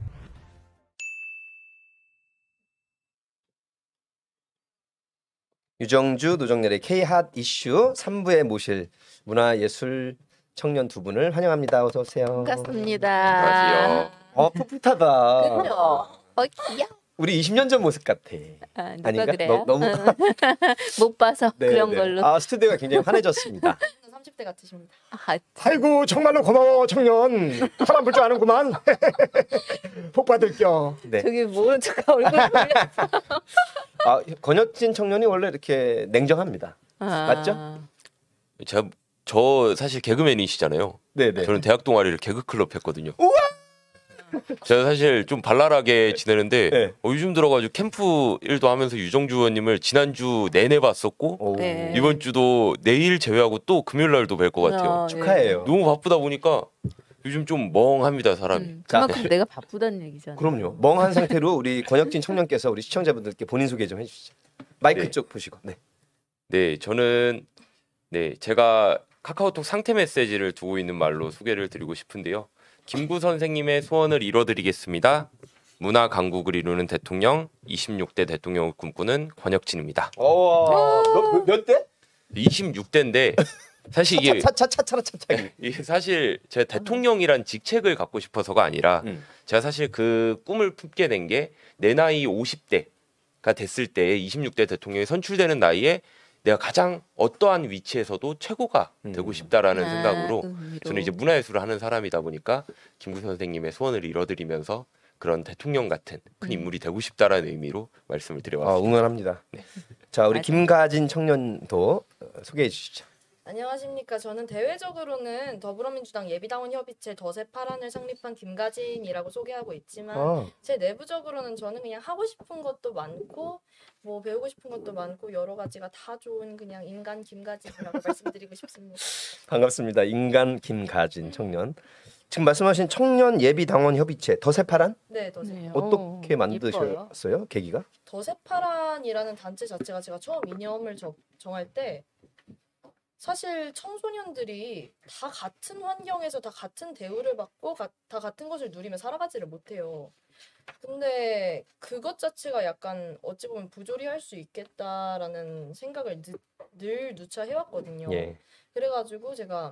유정주, 노정렬의 K-핫 이슈 삼 부에 모실 문화예술 청년 두 분을 환영합니다. 어서 오세요. 반갑습니다. 안녕하세요. 어, 풋풋하다. 그죠? 어, 귀여워. 우리 이십 년 전 모습 같아. 아, 누가 아닌가? 그래요? 너, 너무 못 봐서 네, 그런 네. 걸로. 아, 스튜디오가 굉장히 환해졌습니다. 삼십 대 같으십니다. 아, 아이고 정말로 고마워 청년. 사람 볼 줄 아는구만. 복 받을겨. 네. 저기 모른 척 얼굴 돌렸어. 아, 권혁진 청년이 원래 이렇게 냉정합니다. 아. 맞죠? 제가 저 사실 개그맨이시잖아요. 네, 네. 저는 대학 동아리를 개그클럽 했거든요. 제가 사실 좀 발랄하게 지내는데 네. 어, 요즘 들어가지고 캠프 일도 하면서 유정주 의원님을 지난주 내내 봤었고 오, 네. 이번 주도 내일 제외하고 또 금요일 날도 뵐 것 같아요. 어, 축하해요. 너무 바쁘다 보니까 요즘 좀 멍합니다 사람이. 음, 그만큼 내가 바쁘다는 얘기잖아. 그럼요. 멍한 상태로 우리 권혁진 청년께서 우리 시청자분들께 본인 소개 좀 해주시죠. 마이크 네. 쪽 보시고. 네. 네, 저는 네 제가 카카오톡 상태 메시지를 두고 있는 말로 소개를 드리고 싶은데요. 김구 선생님의 소원을 이뤄드리겠습니다. 문화 강국을 이루는 대통령, 이십육 대 대통령을 꿈꾸는 권혁진입니다. 어, 몇, 몇 대? 이십육 대인데 사실 이게 차차차차차차. 이게 사실 제 대통령이란 직책을 갖고 싶어서가 아니라 음. 제가 사실 그 꿈을 품게 된 게 내 나이 오십 대가 됐을 때 이십육 대 대통령이 선출되는 나이에 내가 가장 어떠한 위치에서도 최고가 음. 되고 싶다라는 아, 생각으로 의미로. 저는 이제 문화예술을 하는 사람이다 보니까 김구 선생님의 소원을 이뤄드리면서 그런 대통령 같은 큰 인물이 되고 싶다라는 의미로 말씀을 아, 드려봤습니다. 응원합니다. 자, 우리 맞아요. 김가진 청년도 어, 소개해 주시죠. 안녕하십니까. 저는 대외적으로는 더불어민주당 예비당원 협의체 더세파란을 창립한 김가진이라고 소개하고 있지만 아, 제 내부적으로는 저는 그냥 하고 싶은 것도 많고 뭐 배우고 싶은 것도 많고 여러 가지가 다 좋은 그냥 인간 김가진이라고 말씀드리고 싶습니다. 반갑습니다. 인간 김가진 청년. 지금 말씀하신 청년 예비 당원 협의체 더세파란 네, 더세. 네, 어떻게 어, 예뻐요. 만드셨어요? 계기가? 더세파란이라는 단체 자체가 제가 처음 이념을 정, 정할 때 사실 청소년들이 다 같은 환경에서 다 같은 대우를 받고 가, 다 같은 것을 누리며 살아가지를 못해요. 근데 그것 자체가 약간 어찌 보면 부조리할 수 있겠다라는 생각을 늘, 늘 누차 해왔거든요. 예. 그래가지고 제가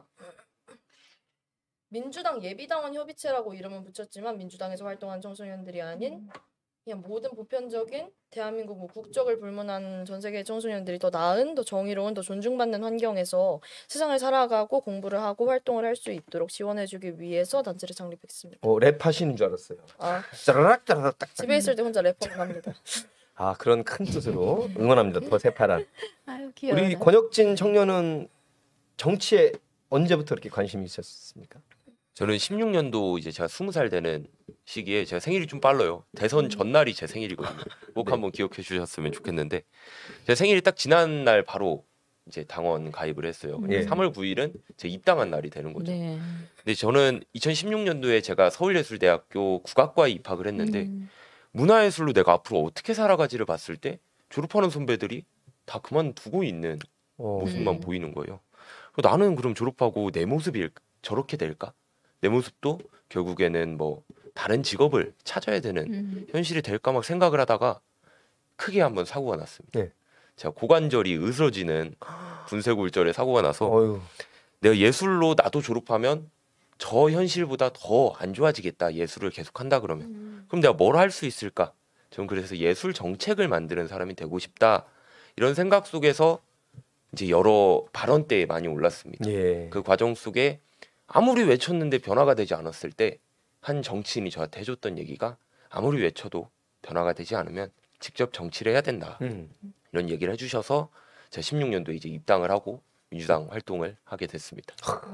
민주당 예비당원 협의체라고 이름은 붙였지만 민주당에서 활동한 청소년들이 아닌 그냥 모든 보편적인 대한민국 뭐 국적을 불문한 전 세계의 청소년들이 더 나은, 더 정의로운, 더 존중받는 환경에서 세상을 살아가고 공부를 하고 활동을 할 수 있도록 지원해주기 위해서 단체를 창립했습니다. 어, 랩 하시는 줄 알았어요. 아, 짜라락 짜라락 딱. 집에 있을 때 혼자 래퍼를 합니다. 아, 그런 큰 뜻으로 응원합니다. 더세파란. 아유 귀여워. 우리 권혁진 청년은 정치에 언제부터 이렇게 관심이 있었습니까? 저는 십육 년도 이제 제가 스무 살 되는 시기에 제가 생일이 좀 빨라요. 대선 전날이 제 생일이거든요. 꼭 네. 한번 기억해 주셨으면 좋겠는데 제 생일이 딱 지난 날 바로 이제 당원 가입을 했어요. 예. 삼월 구일은 제 입당한 날이 되는 거죠. 네. 근데 저는 이천십육 년도에 제가 서울예술대학교 국악과에 입학을 했는데 음. 문화예술로 내가 앞으로 어떻게 살아가지를 봤을 때 졸업하는 선배들이 다 그만두고 있는 어, 모습만 음. 보이는 거예요. 그래서 나는 그럼 졸업하고 내 모습이 저렇게 될까? 내 모습도 결국에는 뭐 다른 직업을 찾아야 되는 음. 현실이 될까 막 생각을 하다가 크게 한번 사고가 났습니다. 네. 제가 고관절이 으스러지는 분쇄골절에 사고가 나서 어휴. 내가 예술로 나도 졸업하면 저 현실보다 더 안 좋아지겠다. 예술을 계속한다 그러면. 음. 그럼 내가 뭘 할 수 있을까? 저는 그래서 예술 정책을 만드는 사람이 되고 싶다. 이런 생각 속에서 이제 여러 발언대에 많이 올랐습니다. 예. 그 과정 속에 아무리 외쳤는데 변화가 되지 않았을 때 한 정치인이 저한테 해줬던 얘기가 아무리 외쳐도 변화가 되지 않으면 직접 정치를 해야 된다. 음. 이런 얘기를 해주셔서 제가 십육 년도에 이제 입당을 하고 민주당 활동을 하게 됐습니다.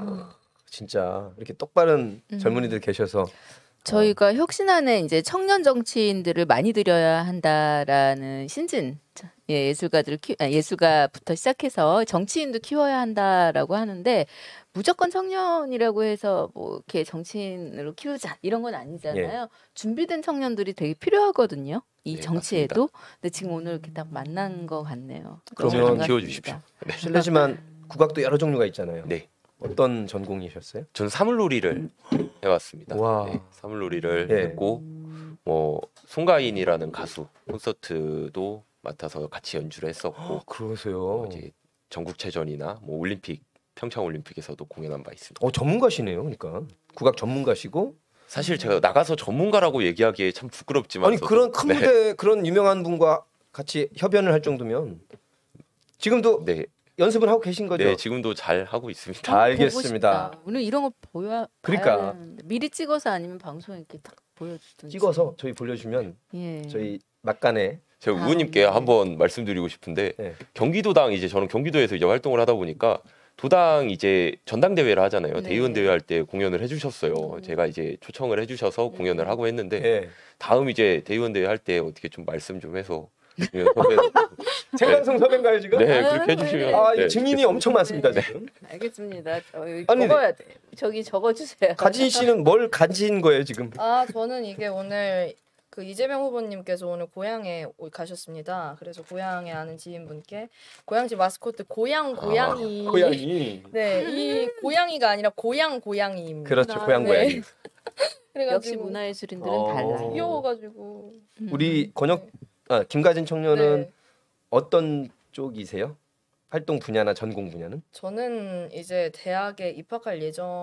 진짜 이렇게 똑바른 음. 젊은이들 계셔서 저희가 혁신안에 이제 청년 정치인들을 많이 들여야 한다라는 신진 예, 예술가들 키, 아, 예술가부터 시작해서 정치인도 키워야 한다라고 하는데 무조건 청년이라고 해서 뭐 이렇게 정치인으로 키우자 이런 건 아니잖아요. 준비된 청년들이 되게 필요하거든요. 이 네, 정치에도. 근데 지금 오늘 이렇게 딱 만난 것 같네요. 그러면 너무 좀 반갑습니다. 키워주십시오. 네. 실례지만 국악도 여러 종류가 있잖아요. 네. 어떤 전공이셨어요? 저는 사물놀이를 해왔습니다. 와. 네, 사물놀이를 예. 했고 뭐 송가인이라는 가수 콘서트도 맡아서 같이 연주를 했었고 어, 그러세요. 뭐 이제 전국체전이나 뭐 올림픽 평창 올림픽에서도 공연한 바 있습니다. 어, 전문가시네요. 그러니까 국악 전문가시고 사실 제가 나가서 전문가라고 얘기하기에 참 부끄럽지만 아니 그런 큰 무대 그런 유명한 분과 같이 협연을 할 정도면 지금도 네, 연습을 하고 계신 거죠? 네 지금도 잘 하고 있습니다. 다 알겠습니다. 보고 싶다. 오늘 이런 거 보여 그러니까. 봐야 되는데. 미리 찍어서 아니면 방송에 이렇게 딱 보여주든지. 찍어서 저희 보여주면 예. 저희 막간에 제가 아, 의원님께 네. 한번 말씀드리고 싶은데 네. 경기도당 이제 저는 경기도에서 이제 활동을 하다 보니까 도당 이제 전당대회를 하잖아요. 네. 대의원 대회 할 때 공연을 해주셨어요. 음. 제가 이제 초청을 해주셔서 네. 공연을 하고 했는데 예. 다음 이제 대의원 대회 할 때 어떻게 좀 말씀 좀 해서 공연 섭외 최강성 섭외인가요 지금? 네 아, 그렇게 해주시면 아, 네, 증인이 좋겠습니다. 엄청 많습니다 네. 지금. 알겠습니다. 저 여기 아니, 적어야 돼. 저기 적어주세요. 가진 씨는 뭘 가진 거예요 지금? 아, 저는 이게 오늘 그 이재명 후보님께서 오늘 고향에 오- 가셨습니다. 그래서 고향에 아는 지인분께 고향시 마스코트 고향 고양이. 아, 고양이. 네, 이 고양이가 아니라 고향 고양이입니다. 그렇죠 고양 네. 고양이. 그래가지고 역시 문화예술인들은 어. 달라요. 귀여워가지고. 음. 우리 권혁 아, 김가진 청년은 네. 어떤 쪽이세요? 활동 분야나 전공 분야는? 저는 이제 대학에 입학할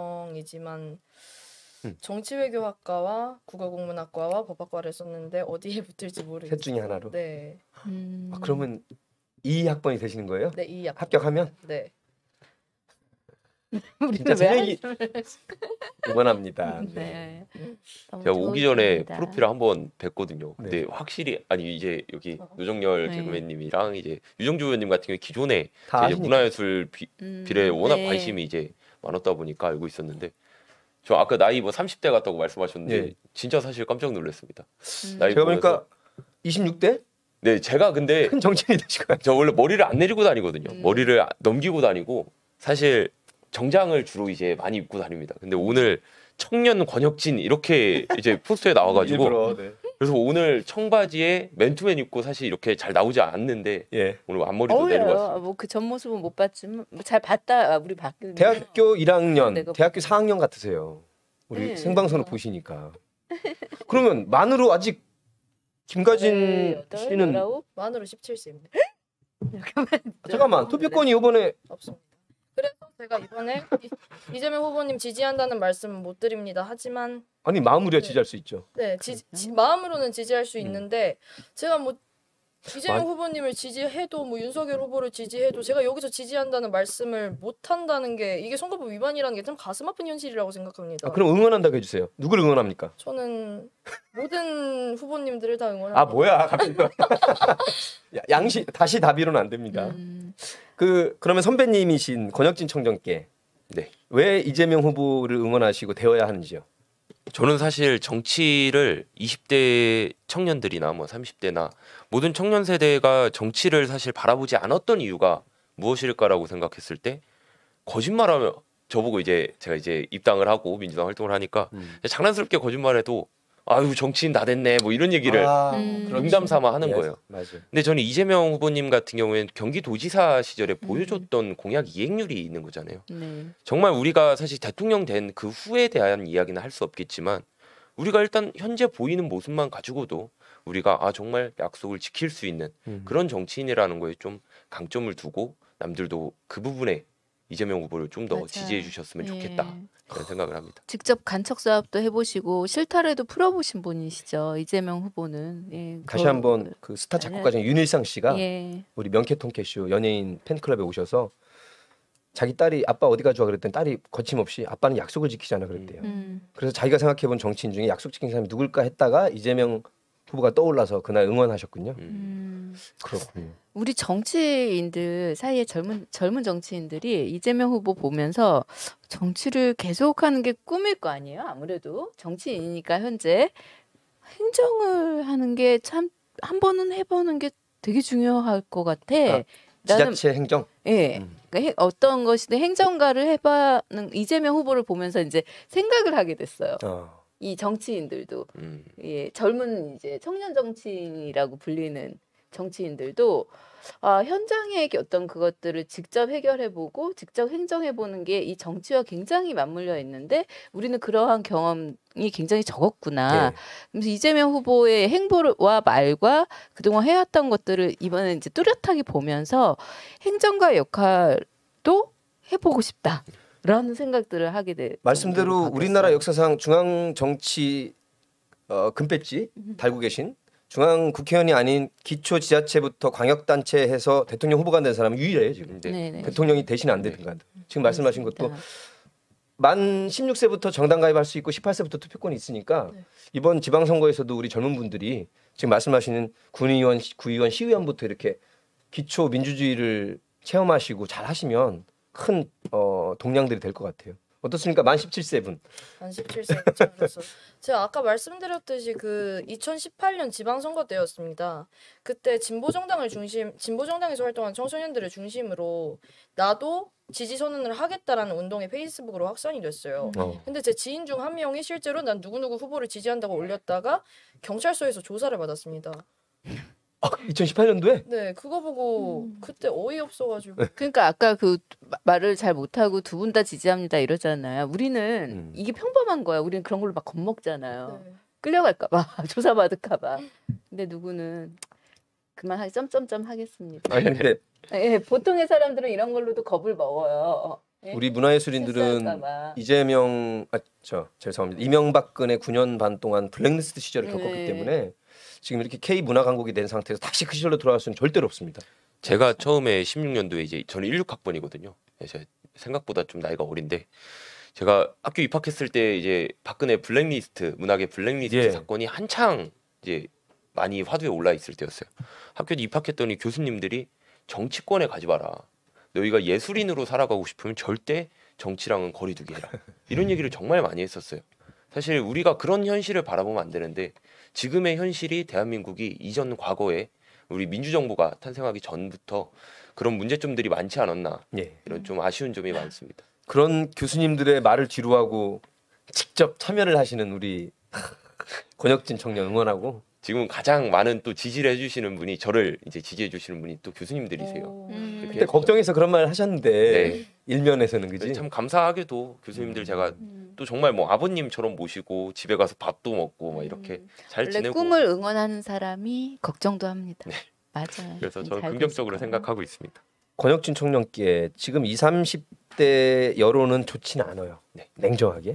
예정이지만 음. 정치외교학과와 국어국문학과와 법학과를 썼는데 어디에 붙을지 모르겠어요. 셋 중에 하나로. 네. 음. 아, 그러면 이 학번이 되시는 거예요? 네, 이 약. 합격하면 네. 진짜 새내기 응원합니다. 네. 너무 제가 오기 전에 좋습니다. 프로필을 한번 뵀거든요. 근데 네. 확실히 아니 이제 여기 노정열 네. 개그맨님이랑 이제 유정주 의원님 같은 경우 기존에 다 이제 아시니까. 문화예술 비, 음, 비례에 워낙 네. 관심이 이제 많았다 보니까 알고 있었는데 저 아까 나이 뭐 삼십 대 같다고 말씀하셨는데 예. 진짜 사실 깜짝 놀랐습니다. 음. 나이 제가 보면서. 보니까 이십육 대? 네 제가 근데 큰 정치인이 되실 거예요. 저 원래 머리를 안 내리고 다니거든요. 음. 머리를 넘기고 다니고 사실 정장을 주로 이제 많이 입고 다닙니다. 근데 오늘 청년 권혁진 이렇게 이제 포스터에 나와가지고 일부러, 네. 그래서 오늘 청바지에 맨투맨 입고 사실 이렇게 잘 나오지 않는데 예. 오늘 앞머리도 내리고 왔어요. 어울려요. 뭐 그 전 모습은 못 봤지만 뭐잘 봤다. 아, 우리 봤거든요. 대학교 일 학년, 내가 대학교 사 학년 같으세요. 우리 네. 생방송을 보시니까. 그러면 만으로 아직 김가진 네, 여덟, 씨는 열아홉? 만으로 십칠 세입니다. 잠깐만 투표권이 이번에 없습니다. 그래서 제가 이번에 이- 이재명 후보님 지지한다는 말씀은 못 드립니다. 하지만 아니 마음으로야 네. 지지할 수 있죠. 네, 지, 지- 마음으로는 지지할 수 있는데 제가 뭐 이재명 맞- 후보님을 지지해도 뭐 윤석열 후보를 지지해도 제가 여기서 지지한다는 말씀을 못 한다는 게 이게 선거법 위반이라는 게 참 가슴 아픈 현실이라고 생각합니다. 아, 그럼 응원한다고 해주세요. 누구를 응원합니까? 저는 모든 후보님들을 다 응원합니다. 아 뭐야 갑자기 야, 양시 다시 답이로는 안 됩니다. 음, 그 그러면 선배님이신 권혁진 청정께 네. 왜 이재명 후보를 응원하시고 되어야 하는지요? 저는 사실 정치를 이십 대 청년들이나 뭐 삼십 대나 모든 청년 세대가 정치를 사실 바라보지 않았던 이유가 무엇일까라고 생각했을 때 거짓말하면 저보고 이제 제가 이제 입당을 하고 민주당 활동을 하니까 음. 장난스럽게 거짓말해도 아유 정치인 다 됐네 뭐 이런 얘기를 아, 음. 그렇죠. 농담 삼아 하는 예, 거예요. 맞아요. 근데 저는 이재명 후보님 같은 경우에는 경기도지사 시절에 음. 보여줬던 공약 이행률이 있는 거잖아요. 네. 정말 우리가 사실 대통령 된 그 후에 대한 이야기는 할 수 없겠지만 우리가 일단 현재 보이는 모습만 가지고도 우리가 아 정말 약속을 지킬 수 있는 음. 그런 정치인이라는 거에 좀 강점을 두고 남들도 그 부분에 이재명 후보를 좀 더 맞아요. 지지해 주셨으면 예. 좋겠다 그런 생각을 합니다. 직접 간척 사업도 해보시고 실타래도 풀어보신 분이시죠. 이재명 후보는. 예, 다시 그- 한번 그 스타 작곡가 중 윤일상 씨가 예. 우리 명쾌통쾌쇼 연예인 팬클럽에 오셔서 자기 딸이 아빠 어디 가져와 그랬더니 딸이 거침없이 아빠는 약속을 지키잖아 그랬대요. 음. 그래서 자기가 생각해본 정치인 중에 약속 지킨 사람이 누굴까 했다가 이재명 후보가 떠올라서 그날 응원하셨군요. 음. 음. 그렇군요. 우리 정치인들 사이에 젊은 젊은 정치인들이 이재명 후보 보면서 정치를 계속하는 게 꿈일 거 아니에요. 아무래도 정치인이니까 현재 행정을 하는 게 참 한 번은 해보는 게 되게 중요할 것 같아. 아, 나는 지자체 행정. 예. 음. 그러니까 해- 어떤 것이든 행정가를 해봐는 이재명 후보를 보면서 이제 생각을 하게 됐어요. 어. 이 정치인들도 음. 예, 젊은 이제 청년 정치인이라고 불리는 정치인들도 아, 현장의 어떤 그것들을 직접 해결해보고 직접 행정해보는 게 이 정치와 굉장히 맞물려 있는데 우리는 그러한 경험이 굉장히 적었구나. 예. 그래서 이재명 후보의 행보와 말과 그동안 해왔던 것들을 이번에 이제 뚜렷하게 보면서 행정가 역할도 해보고 싶다라는 생각들을 하게 돼. 말씀대로 정도로 우리나라 바뀌었어요. 역사상 중앙 정치 어, 금배지 음. 달고 계신 중앙 국회의원이 아닌 기초 지자체부터 광역단체 해서 대통령 후보가 된 사람은 유일해요 지금. 네. 네네. 대통령이 대신 안 되든 간. 지금 말씀하신 것도 그렇습니다. 만 십육 세부터 정당 가입할 수 있고 십팔 세부터 투표권이 있으니까 네. 이번 지방선거에서도 우리 젊은 분들이 지금 말씀하시는 군의원, 구의원, 시의원부터 이렇게 기초 민주주의를 체험하시고 잘 하시면 큰 어, 동량들이 될 것 같아요. 어떻습니까? 만 십칠 세 분. 만 십칠 세 그래서 제가 아까 말씀드렸듯이 그 이천십팔 년 지방선거 때였습니다. 그때 진보정당을 중심 진보정당에서 활동한 청소년들을 중심으로 나도 지지 선언을 하겠다라는 운동이 페이스북으로 확산이 됐어요. 어. 근데 제 지인 중 한 명이 실제로 난 누구누구 후보를 지지한다고 올렸다가 경찰서에서 조사를 받았습니다. 아, 이천십팔 년도에 네, 그거 보고 그때 어이없어가지고 그러니까 아까 그 마- 말을 잘 못하고 두 분 다 지지합니다 이러잖아요. 우리는 음. 이게 평범한 거야. 우리는 그런 걸로 막 겁먹잖아요. 네. 끌려갈까봐 조사받을까봐. 근데 누구는 그만하기 점점점 하겠습니다. 아니 근데 예, 보통의 사람들은 이런 걸로도 겁을 먹어요. 예? 우리 문화예술인들은 실수할까봐. 이재명 아저 죄송합니다. 이명박근혜 구 년 반 동안 블랙리스트 시절을 겪었기 네. 때문에 지금 이렇게 K 문화 강국이 된 상태에서 다시 그 시절로 돌아갈 수는 절대로 없습니다. 제가 처음에 십육 년도에 이제 저는 십육 학번이거든요. 제가 생각보다 좀 나이가 어린데 제가 학교 입학했을 때 이제 박근혜 블랙리스트 문학의 블랙리스트 예. 사건이 한창 이제 많이 화두에 올라 있을 때였어요. 학교에 입학했더니 교수님들이 정치권에 가지 마라. 너희가 예술인으로 살아가고 싶으면 절대 정치랑은 거리두기 해라. 이런 얘기를 정말 많이 했었어요. 사실 우리가 그런 현실을 바라보면 안 되는데 지금의 현실이 대한민국이 이전 과거에 우리 민주정부가 탄생하기 전부터 그런 문제점들이 많지 않았나 예. 이런 좀 아쉬운 점이 많습니다. 그런 교수님들의 말을 뒤로하고 직접 참여를 하시는 우리 권혁진 청년 응원하고 지금 가장 많은 또 지지를 해주시는 분이 저를 이제 지지해 주시는 분이 또 교수님들이세요. 오. 음. 그때 걱정해서 그런 말 하셨는데 네. 일면에서는 그지? 참 감사하게도 교수님들 제가 음. 또 정말 뭐 아버님처럼 모시고 집에 가서 밥도 먹고 막 이렇게 잘 원래 지내고 꿈을 응원하는 사람이 걱정도 합니다. 맞아요. 그래서 저는 잘 긍정적으로 됐을 생각하고 있습니다. 권혁진 청년께 지금 이십, 삼십 대 여론은 좋지는 않아요. 네. 냉정하게.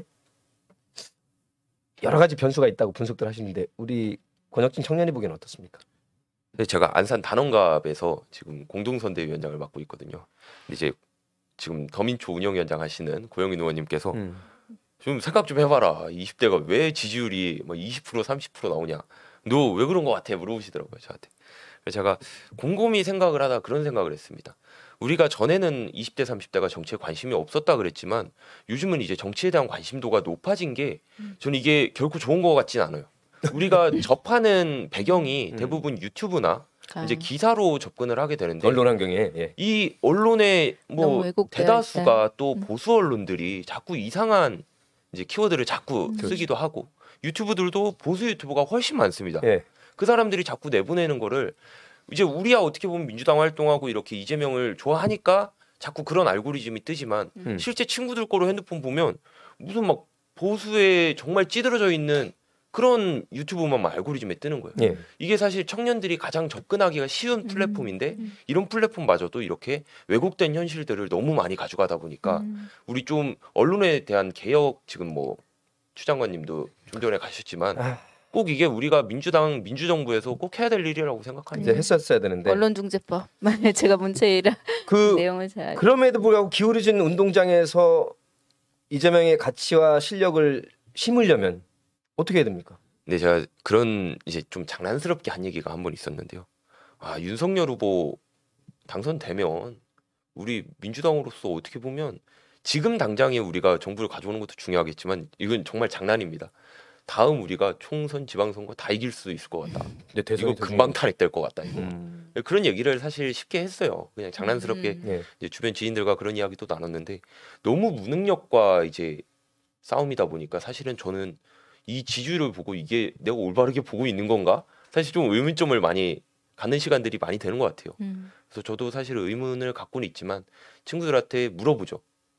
여러 가지 변수가 있다고 분석들 하시는데 우리 권혁진 청년이 보기엔 어떻습니까? 근데 제가 안산 단원갑에서 지금 공동선대위원장을 맡고 있거든요. 근데 이제 지금 더민초 운영위원장 하시는 고영인 의원님께서 음. 좀 생각 좀 해봐라. 이십 대가 왜 지지율이 뭐 이십 퍼센트 삼십 퍼센트 나오냐. 너 왜 그런 거 같아? 물어보시더라고요 저한테. 그래서 제가 곰곰이 생각을 하다 그런 생각을 했습니다. 우리가 전에는 이십 대 삼십 대가 정치에 관심이 없었다 그랬지만 요즘은 이제 정치에 대한 관심도가 높아진 게 저는 이게 결코 좋은 것 같진 않아요. 우리가 접하는 배경이 음. 대부분 유튜브나 거니까. 이제 기사로 접근을 하게 되는데 언론 환경에 예. 이 언론의 너무 뭐 왜곡되어 대다수가 또 음. 보수 언론들이 자꾸 이상한 이제 키워드를 자꾸 음. 쓰기도 하고 유튜브들도 보수 유튜버가 훨씬 많습니다. 예. 그 사람들이 자꾸 내보내는 거를 이제 우리야 어떻게 보면 민주당 활동하고 이렇게 이재명을 좋아하니까 자꾸 그런 알고리즘이 뜨지만 음. 실제 친구들 거로 핸드폰 보면 무슨 막 보수에 정말 찌들어져 있는 그런 유튜브만 막 알고리즘에 뜨는 거예요. 예. 이게 사실 청년들이 가장 접근하기가 쉬운 플랫폼인데 음. 이런 플랫폼마저도 이렇게 왜곡된 현실들을 너무 많이 가져가다 보니까 음. 우리 좀 언론에 대한 개혁 지금 뭐 추 장관님도 좀 전에 가셨지만 아, 꼭 이게 우리가 민주당 민주정부에서 꼭 해야 될 일이라고 생각합니다. 이제 했었어야 되는데 언론중재법. 만약 제가 문체위라 그 내용을 잘. 그럼에도 불구하고 기울어진 운동장에서 이재명의 가치와 실력을 심으려면 어떻게 해야 됩니까? 근데 제가 그런 이제 좀 장난스럽게 한 얘기가 한 번 있었는데요. 아 윤석열 후보 당선되면 우리 민주당으로서 어떻게 보면 지금 당장에 우리가 정부를 가져오는 것도 중요하겠지만 이건 정말 장난입니다. 다음 우리가 총선, 지방선거 다 이길 수도 있을 것 같다. 이제 이거 금방 탄핵될 것 같다. 이거 음. 그런 얘기를 사실 쉽게 했어요. 그냥 장난스럽게 음. 예. 이제 주변 지인들과 그런 이야기도 나눴는데 너무 무능력과 이제 싸움이다 보니까 사실은 저는 이 지지율을 보고 이게 내가 올바르게 보고 있는 건가? 사실 좀 의문점을 많이 갖는 시간들이 많이 되는 것 같아요. 음. 그래서 저도 사실 의문을 갖고는 있지만 친구들한테 물어보죠.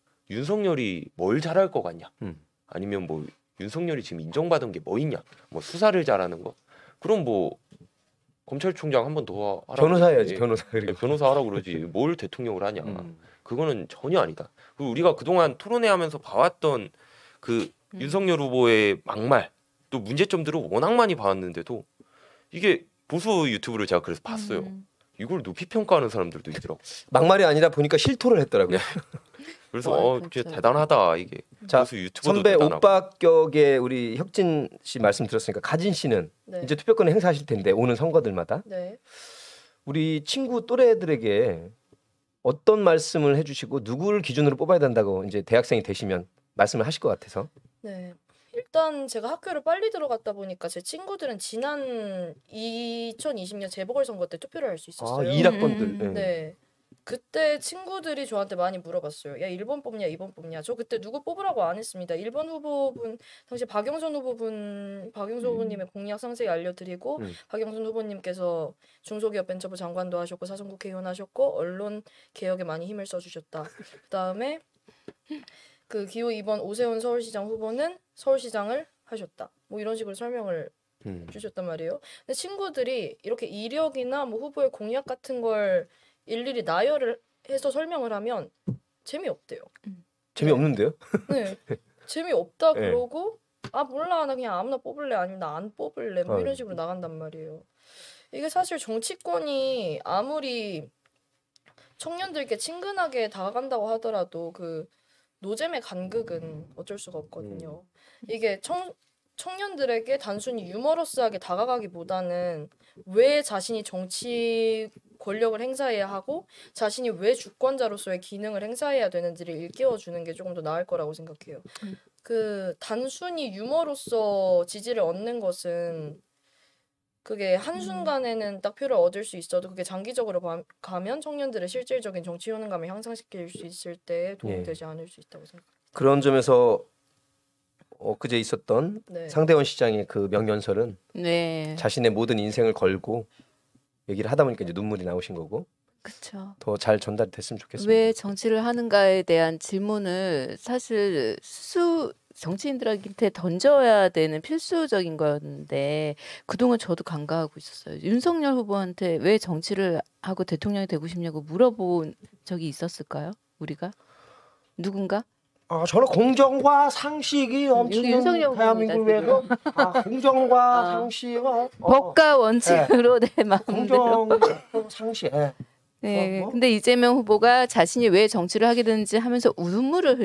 윤석열이 뭘 잘할 것 같냐? 음. 아니면 뭐 윤석열이 지금 인정받은 게 뭐 있냐? 뭐 수사를 잘하는 거? 그럼 뭐 검찰총장 한 번 더 하라. 변호사 해야지 그러지. 변호사 네, 그리고 변호사 하라 그러지. 뭘 대통령을 하냐? 음. 그거는 전혀 아니다. 그리고 우리가 그동안 토론회하면서 봐왔던 그 음. 윤석열 후보의 막말 또 문제점들을 워낙 많이 봐왔는데도 이게 보수 유튜브를 제가 그래서 봤어요. 음. 이걸 높이 평가하는 사람들도 있더라고. 막말이 아니라 보니까 실토를 했더라고요. 그래서 와, 어, 그렇죠. 진짜 대단하다 이게. 자, 보수 유튜버도 선배 대단하고. 오빠격의 우리 혁진 씨 말씀 들었으니까 가진 씨는 네. 이제 투표권을 행사하실 텐데 오는 선거들마다 네. 우리 친구 또래들에게 어떤 말씀을 해주시고 누구를 기준으로 뽑아야 된다고 이제 대학생이 되시면 말씀을 하실 것 같아서 네. 일단 제가 학교를 빨리 들어갔다 보니까 제 친구들은 지난 이천이십 년 재보궐선거 때 투표를 할 수 아, 있었어요. 일 학번들 음, 예. 네. 그때 친구들이 저한테 많이 물어봤어요. 야, 일 번 뽑냐, 이 번 뽑냐. 저 그때 누구 뽑으라고 안 했습니다. 일 번 후보분, 당시 박영선 후보분, 박영선 음. 후보님의 공약 상세히 알려드리고, 음. 박영선 후보님께서 중소기업벤처부 장관도 하셨고, 사전국회의원 하셨고, 언론 개혁에 많이 힘을 써주셨다. 그 다음에 그 기호 이 번 오세훈 서울시장 후보는 서울시장을 하셨다. 뭐 이런 식으로 설명을 음. 주셨단 말이에요. 근데 친구들이 이렇게 이력이나 뭐 후보의 공약 같은 걸 일일이 나열을 해서 설명을 하면 재미없대요. 재미없는데요? 네. 재미없다 네. 그러고 아 몰라 나 그냥 아무나 뽑을래 아니면 나 안 뽑을래 뭐 아유. 이런 식으로 나간단 말이에요. 이게 사실 정치권이 아무리 청년들께 친근하게 다가간다고 하더라도 그 노잼의 간극은 어쩔 수가 없거든요. 이게 청 청년들에게 단순히 유머러스하게 다가가기보다는 왜 자신이 정치 권력을 행사해야 하고 자신이 왜 주권자로서의 기능을 행사해야 되는지를 일깨워 주는 게 조금 더 나을 거라고 생각해요. 음. 그 단순히 유머로서 지지를 얻는 것은 그게 한순간에는 딱 표를 얻을 수 있어도 그게 장기적으로 가- 가면 청년들의 실질적인 정치 효능감을 향상시킬 수 있을 때 도움이 예. 되지 않을 수 있다고 생각해요. 그런 점에서 엊그제 있었던 네. 상대원 시장의 그 명연설은 네. 자신의 모든 인생을 걸고 얘기를 하다 보니까 이제 눈물이 나오신 거고 그렇죠. 더 잘 전달이 됐으면 좋겠습니다. 왜 정치를 하는가에 대한 질문을 사실 수 정치인들한테 던져야 되는 필수적인 건데 그동안 저도 간과하고 있었어요. 윤석열 후보한테 왜 정치를 하고 대통령이 되고 싶냐고 물어본 적이 있었을까요? 우리가? 누군가? 아, 저는 공정과 상식이 넘치는 윤석열 대한민국 후보입니다, 위해서 아, 공정과 아. 상식과 어, 법과 원칙으로 내 마음대로. 공정 상식. 예. 네. 어, 뭐? 근데 이재명 후보가 자신이 왜 정치를 하게 되는지 하면서 눈물을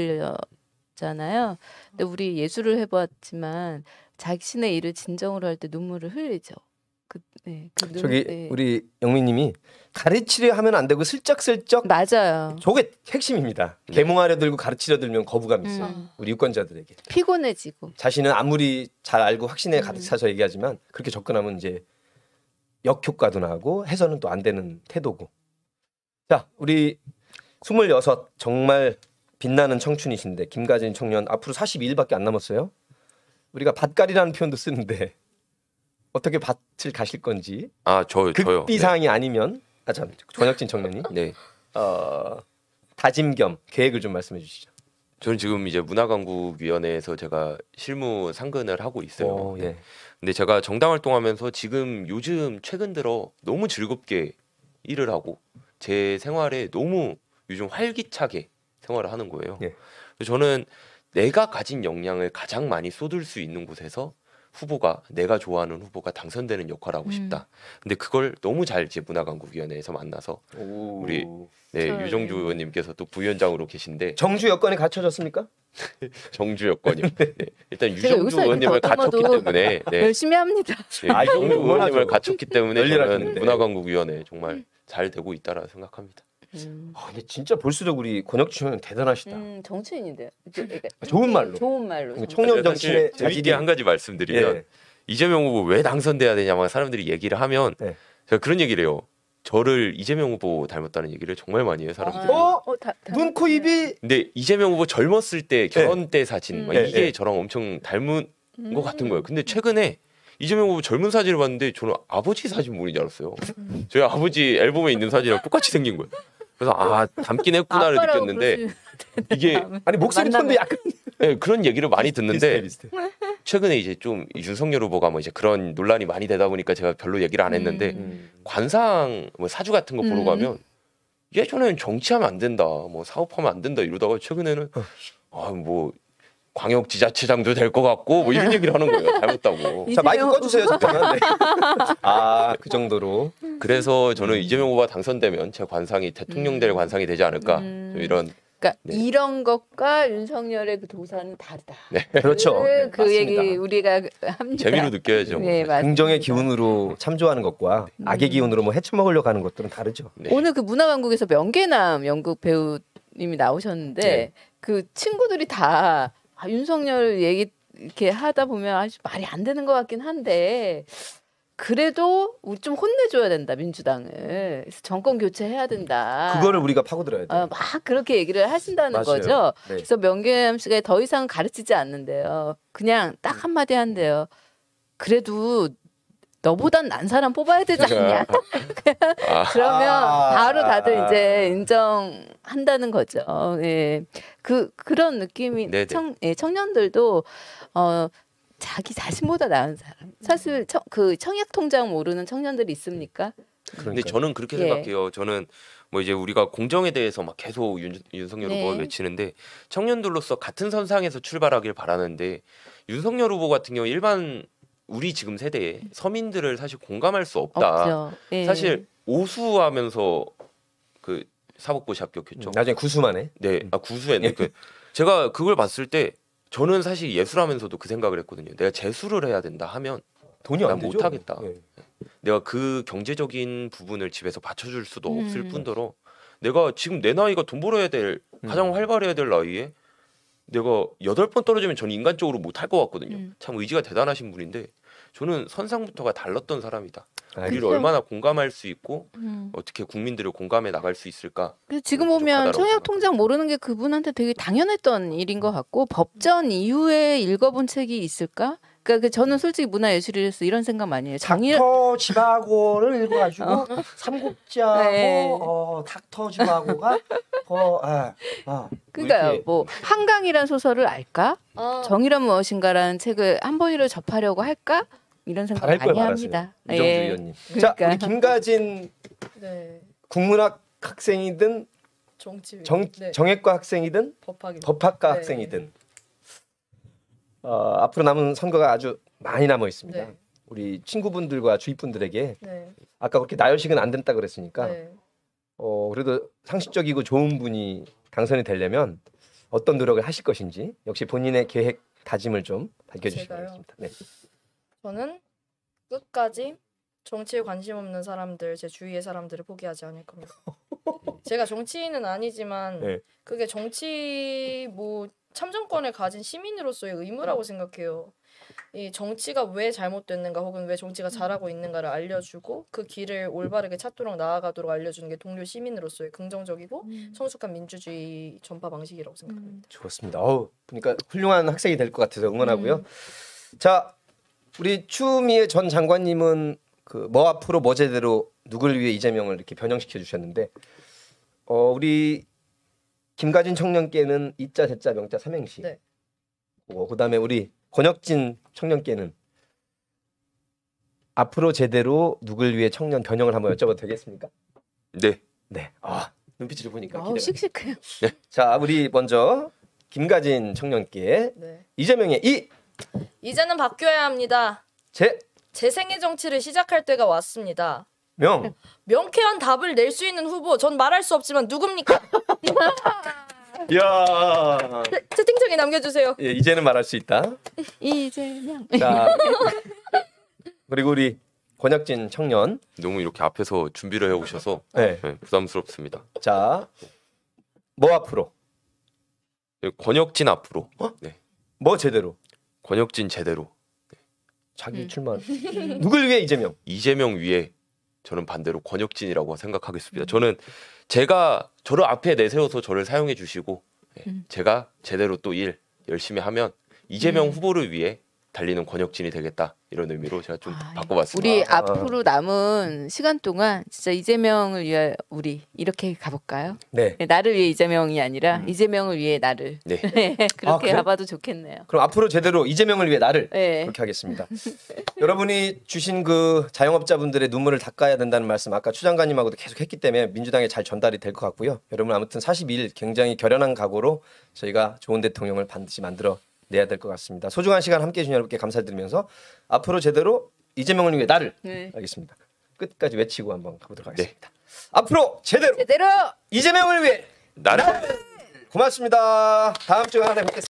흘렸잖아요. 근데 우리 예술을 해보았지만 자신의 일을 진정으로 할 때 눈물을 흘리죠. 그, 네. 그 눈, 저기 네. 우리 영민님이 가르치려 하면 안 되고 슬쩍슬쩍 맞아요. 저게 핵심입니다. 계몽하려 들고 가르치려 들면 거부감이 있어요. 음. 우리 유권자들에게. 피곤해지고. 자신은 아무리 잘 알고 확신에 음. 가득 차서 얘기하지만 그렇게 접근하면 이제 역효과도 나고 해서는 또 안 되는 태도고. 자, 우리 스물여섯 정말 빛나는 청춘이신데 김가진 청년 앞으로 사십이 일밖에 안 남았어요. 우리가 밭갈이라는 표현도 쓰는데 어떻게 밭을 가실 건지 아, 저 저요. 극비 사항이 아니면 아참 권혁진 청년이 네. 네. 어, 다짐 겸 계획을 좀 말씀해 주시죠. 저는 지금 이제 문화강국위원회에서 제가 실무 상근을 하고 있어요. 어, 예. 근데 제가 정당 활동하면서 지금 요즘 최근 들어 너무 즐겁게 일을 하고 제 생활에 너무 요즘 활기차게 생활을 하는 거예요. 예. 그래서 저는 내가 가진 역량을 가장 많이 쏟을 수 있는 곳에서 후보가 내가 좋아하는 후보가 당선되는 역할을 하고 음. 싶다. 근데 그걸 너무 잘 이제 문화강국위원회에서 만나서 오. 우리 네, 저- 유정주 의원님께서 또 부위원장으로 계신데 정주 여건이 갖춰졌습니까? 정주 여건이 네, 일단 제가 유정주 여기서 의원님을 이렇게 갖췄기 걷어도 때문에 네, 열심히 합니다. 네, 아, 이거 유정주 응원하죠. 의원님을 갖췄기 때문에 열일할 저는 텐데. 문화강국위원회 정말 잘 되고 있다라 생각합니다. 음, 아, 근데 진짜 볼수록 우리 권혁진 청년 대단하시다. 음, 정치인인데요. 저- 그러니까 좋은 말로. 좋은 말로. 그러니까 청년 사실 정치의 재밌게 자질이 한 가지 말씀드리면 예. 이재명 후보 왜 당선돼야 되냐만 사람들이 얘기를 하면 네. 제가 그런 얘기를 해요. 저를 이재명 후보 닮았다는 얘기를 정말 많이 해요 사람들이. 어? 어, 다, 다, 눈, 코, 입이 근데 이재명 후보 젊었을 때 결혼 때 사진 막 네, 이게 네. 저랑 엄청 닮은 음. 것 같은 거예요. 근데 최근에 이재명 후보 젊은 사진을 봤는데 저는 아버지 사진 보는 줄 알았어요. 음. 저희 아버지 앨범에 있는 사진이랑 똑같이 생긴 거예요. 그래서 아 닮긴 했구나를 아빠라고 느꼈는데 부르시는 이게 아니 목소리 만나면- 톤도 약간 네, 그런 얘기를 많이 듣는데 비슷해, 비슷해. 최근에 이제 좀 윤석열 후보가 뭐 이제 그런 논란이 많이 되다 보니까 제가 별로 얘기를 안 했는데 음. 관상 뭐 사주 같은 거 보러 음. 가면 예전에는 정치하면 안 된다, 뭐 사업하면 안 된다 이러다가 최근에는 아 뭐 광역지자체장도 될 것 같고 뭐 이런 얘기를 하는 거예요. 닮았다고. 자 마이크 이재명 꺼주세요 잠깐만. 네. 아그 정도로. 그래서 저는 이재명 후보가 당선되면 제 관상이 대통령 될 관상이 되지 않을까 음. 좀 이런. 그러니까 네. 이런 것과 윤석열의 그 도사는 다르다. 그렇죠. 그, 네, 그 맞습니다. 얘기 우리가 합니다. 재미로 느껴야죠. 네, 맞습니다. 긍정의 기운으로 참조하는 것과 악의 기운으로 뭐 헤쳐먹으려고 하는 것들은 다르죠. 네. 오늘 그 문화강국에서 명계남 연극 배우님이 나오셨는데 네. 그 친구들이 다 아, 윤석열 얘기 이렇게 하다 보면 아주 말이 안 되는 것 같긴 한데 그래도 우리 좀 혼내줘야 된다 민주당을. 그래서 정권 교체해야 된다. 그거를 우리가 파고들어야 돼. 어, 막 그렇게 얘기를 하신다는 맞아요. 거죠. 네. 그래서 명계남 씨가 더 이상 가르치지 않는데요. 그냥 딱 한마디 한대요. 그래도 너보단 난 사람 뽑아야 되지 않냐? 아, 그러면 아. 바로 다들 이제 인정한다는 거죠. 예. 그 그런 느낌이 네네. 청, 예, 청년들도 어 자기 자신보다 나은 사람. 사실 청, 그 청약 통장 모르는 청년들이 있습니까? 근데 그러니까 저는 그렇게 예. 생각해요. 저는 뭐 이제 우리가 공정에 대해서 막 계속 윤, 윤석열 네. 후보가 외치는데 청년들로서 같은 선상에서 출발하길 바라는데 윤석열 후보 같은 경우 일반 우리 지금 세대에 서민들을 사실 공감할 수 없다. 없죠. 예. 사실 오수하면서 그 사법고시 합격했죠. 나중에 구수만해. 네, 아 구수했네. 그 제가 그걸 봤을 때 저는 사실 예술하면서도 그 생각을 했거든요. 내가 재수를 해야 된다 하면 돈이 난 안 되죠. 못하겠다. 예. 내가 그 경제적인 부분을 집에서 받쳐줄 수도 음. 없을 뿐더러 내가 지금 내 나이가 돈 벌어야 될 가장 음. 활발해야 될 나이에 내가 여덟 번 떨어지면 저는 인간적으로 못할 것 같거든요. 음. 참 의지가 대단하신 분인데 저는 선상부터가 달랐던 사람이다. 아, 우리를 그쵸. 얼마나 공감할 수 있고 음. 어떻게 국민들을 공감해 나갈 수 있을까. 그래서 지금 좀 보면 부족하다라고 청약 통장 모르는 게 그분한테 되게 당연했던 일인 것 같고 법전 이후에 읽어본 책이 있을까? 그러니까 그 저는 솔직히 문화예술이라서 이런 생각 많이 해요. 정의 닥터 지바고를 읽어가지고 삼국지하고 네. 어, 닥터 지바고가 더 아, 아. 그러니까 이렇게- 뭐 한강이란 소설을 알까? 아, 정의란 무엇인가라는 책을 한 번이라도 접하려고 할까? 이런 생각 잘할 걸 많이 말하세요. 합니다. 이정주 예. 의원님. 자, 그러니까. 우리 김가진 네. 국문학 학생이든 정치. 정, 네. 정외과 학생이든 법학입니다. 법학과 네. 학생이든 어, 앞으로 남은 선거가 아주 많이 남아 있습니다. 네. 우리 친구분들과 주위 분들에게 네. 아까 그렇게 나열식은 안 된다 그랬으니까 네. 어, 그래도 상식적이고 좋은 분이 당선이 되려면 어떤 노력을 하실 것인지 역시 본인의 계획 다짐을 좀 밝혀주시기 제가요? 바라겠습니다. 네. 저는 끝까지 정치에 관심 없는 사람들, 제 주위의 사람들을 포기하지 않을 겁니다. 제가 정치인은 아니지만 네. 그게 정치 뭐 참정권을 가진 시민으로서의 의무라고 생각해요. 이 정치가 왜 잘못됐는가 혹은 왜 정치가 잘하고 있는가를 알려주고 그 길을 올바르게 찾도록 나아가도록 알려주는 게 동료 시민으로서의 긍정적이고 성숙한 민주주의 전파 방식이라고 생각합니다. 좋습니다. 어우, 그러니까 훌륭한 학생이 될 것 같아서 응원하고요. 음. 자, 우리 추미애 전 장관님은 그 뭐 앞으로 뭐 제대로 누굴 위해 이재명을 이렇게 변형시켜 주셨는데, 어 우리 김가진 청년께는 이자 제자 명자 삼행시. 네. 어, 그다음에 우리 권혁진 청년께는 앞으로 제대로 누굴 위해 청년 변형을 한번 여쭤봐도 되겠습니까? 네. 네. 아 눈빛을 보니까 아우, 기대가. 씩씩해요. 자, 우리 먼저 김가진 청년께 네. 이재명의 이 이제는 바뀌어야 합니다. 제 재생의 정치를 시작할 때가 왔습니다. 명. 명쾌한 답을 낼 수 있는 후보, 전 말할 수 없지만 누굽니까? 야. 채- 채팅창에 남겨주세요. 예, 이제는 말할 수 있다. 이재명. 자. 그리고 우리 권혁진 청년. 너무 이렇게 앞에서 준비를 해오셔서 네. 네, 부담스럽습니다. 자. 뭐 앞으로? 네, 권혁진 앞으로. 네. 뭐 제대로? 권혁진 제대로. 자기 음. 출마. 누굴 위해 이재명? 이재명 위에 저는 반대로 권혁진이라고 음. 생각하겠습니다. 저는 제가 저를 앞에 내세워서 저를 사용해 주시고 네, 음. 제가 제대로 또 일 열심히 하면 이재명 음. 후보를 위해 달리는 권혁진이 되겠다 이런 의미로 제가 좀 아, 바꿔봤습니다. 우리 아. 앞으로 남은 시간 동안 진짜 이재명을 위해 우리 이렇게 가볼까요? 네. 네, 나를 위해 이재명이 아니라 음. 이재명을 위해 나를. 네. 그렇게 아, 그래? 가봐도 좋겠네요. 그럼 앞으로 제대로 이재명을 위해 나를 네. 그렇게 하겠습니다. 여러분이 주신 그 자영업자분들의 눈물을 닦아야 된다는 말씀 아까 추 장관님하고도 계속 했기 때문에 민주당에 잘 전달이 될 것 같고요. 여러분 아무튼 사십이 일 굉장히 결연한 각오로 저희가 좋은 대통령을 반드시 만들어 내야 될 것 같습니다. 소중한 시간 함께해 주신 여러분께 감사드리면서 앞으로 제대로 이재명을 위해 나를 네. 알겠습니다. 끝까지 외치고 한번 가보도록 하겠습니다. 앞으로 제대로 제대로. 이재명을 위해 나를 고맙습니다. 다음 주에 하나 뵙겠습니다.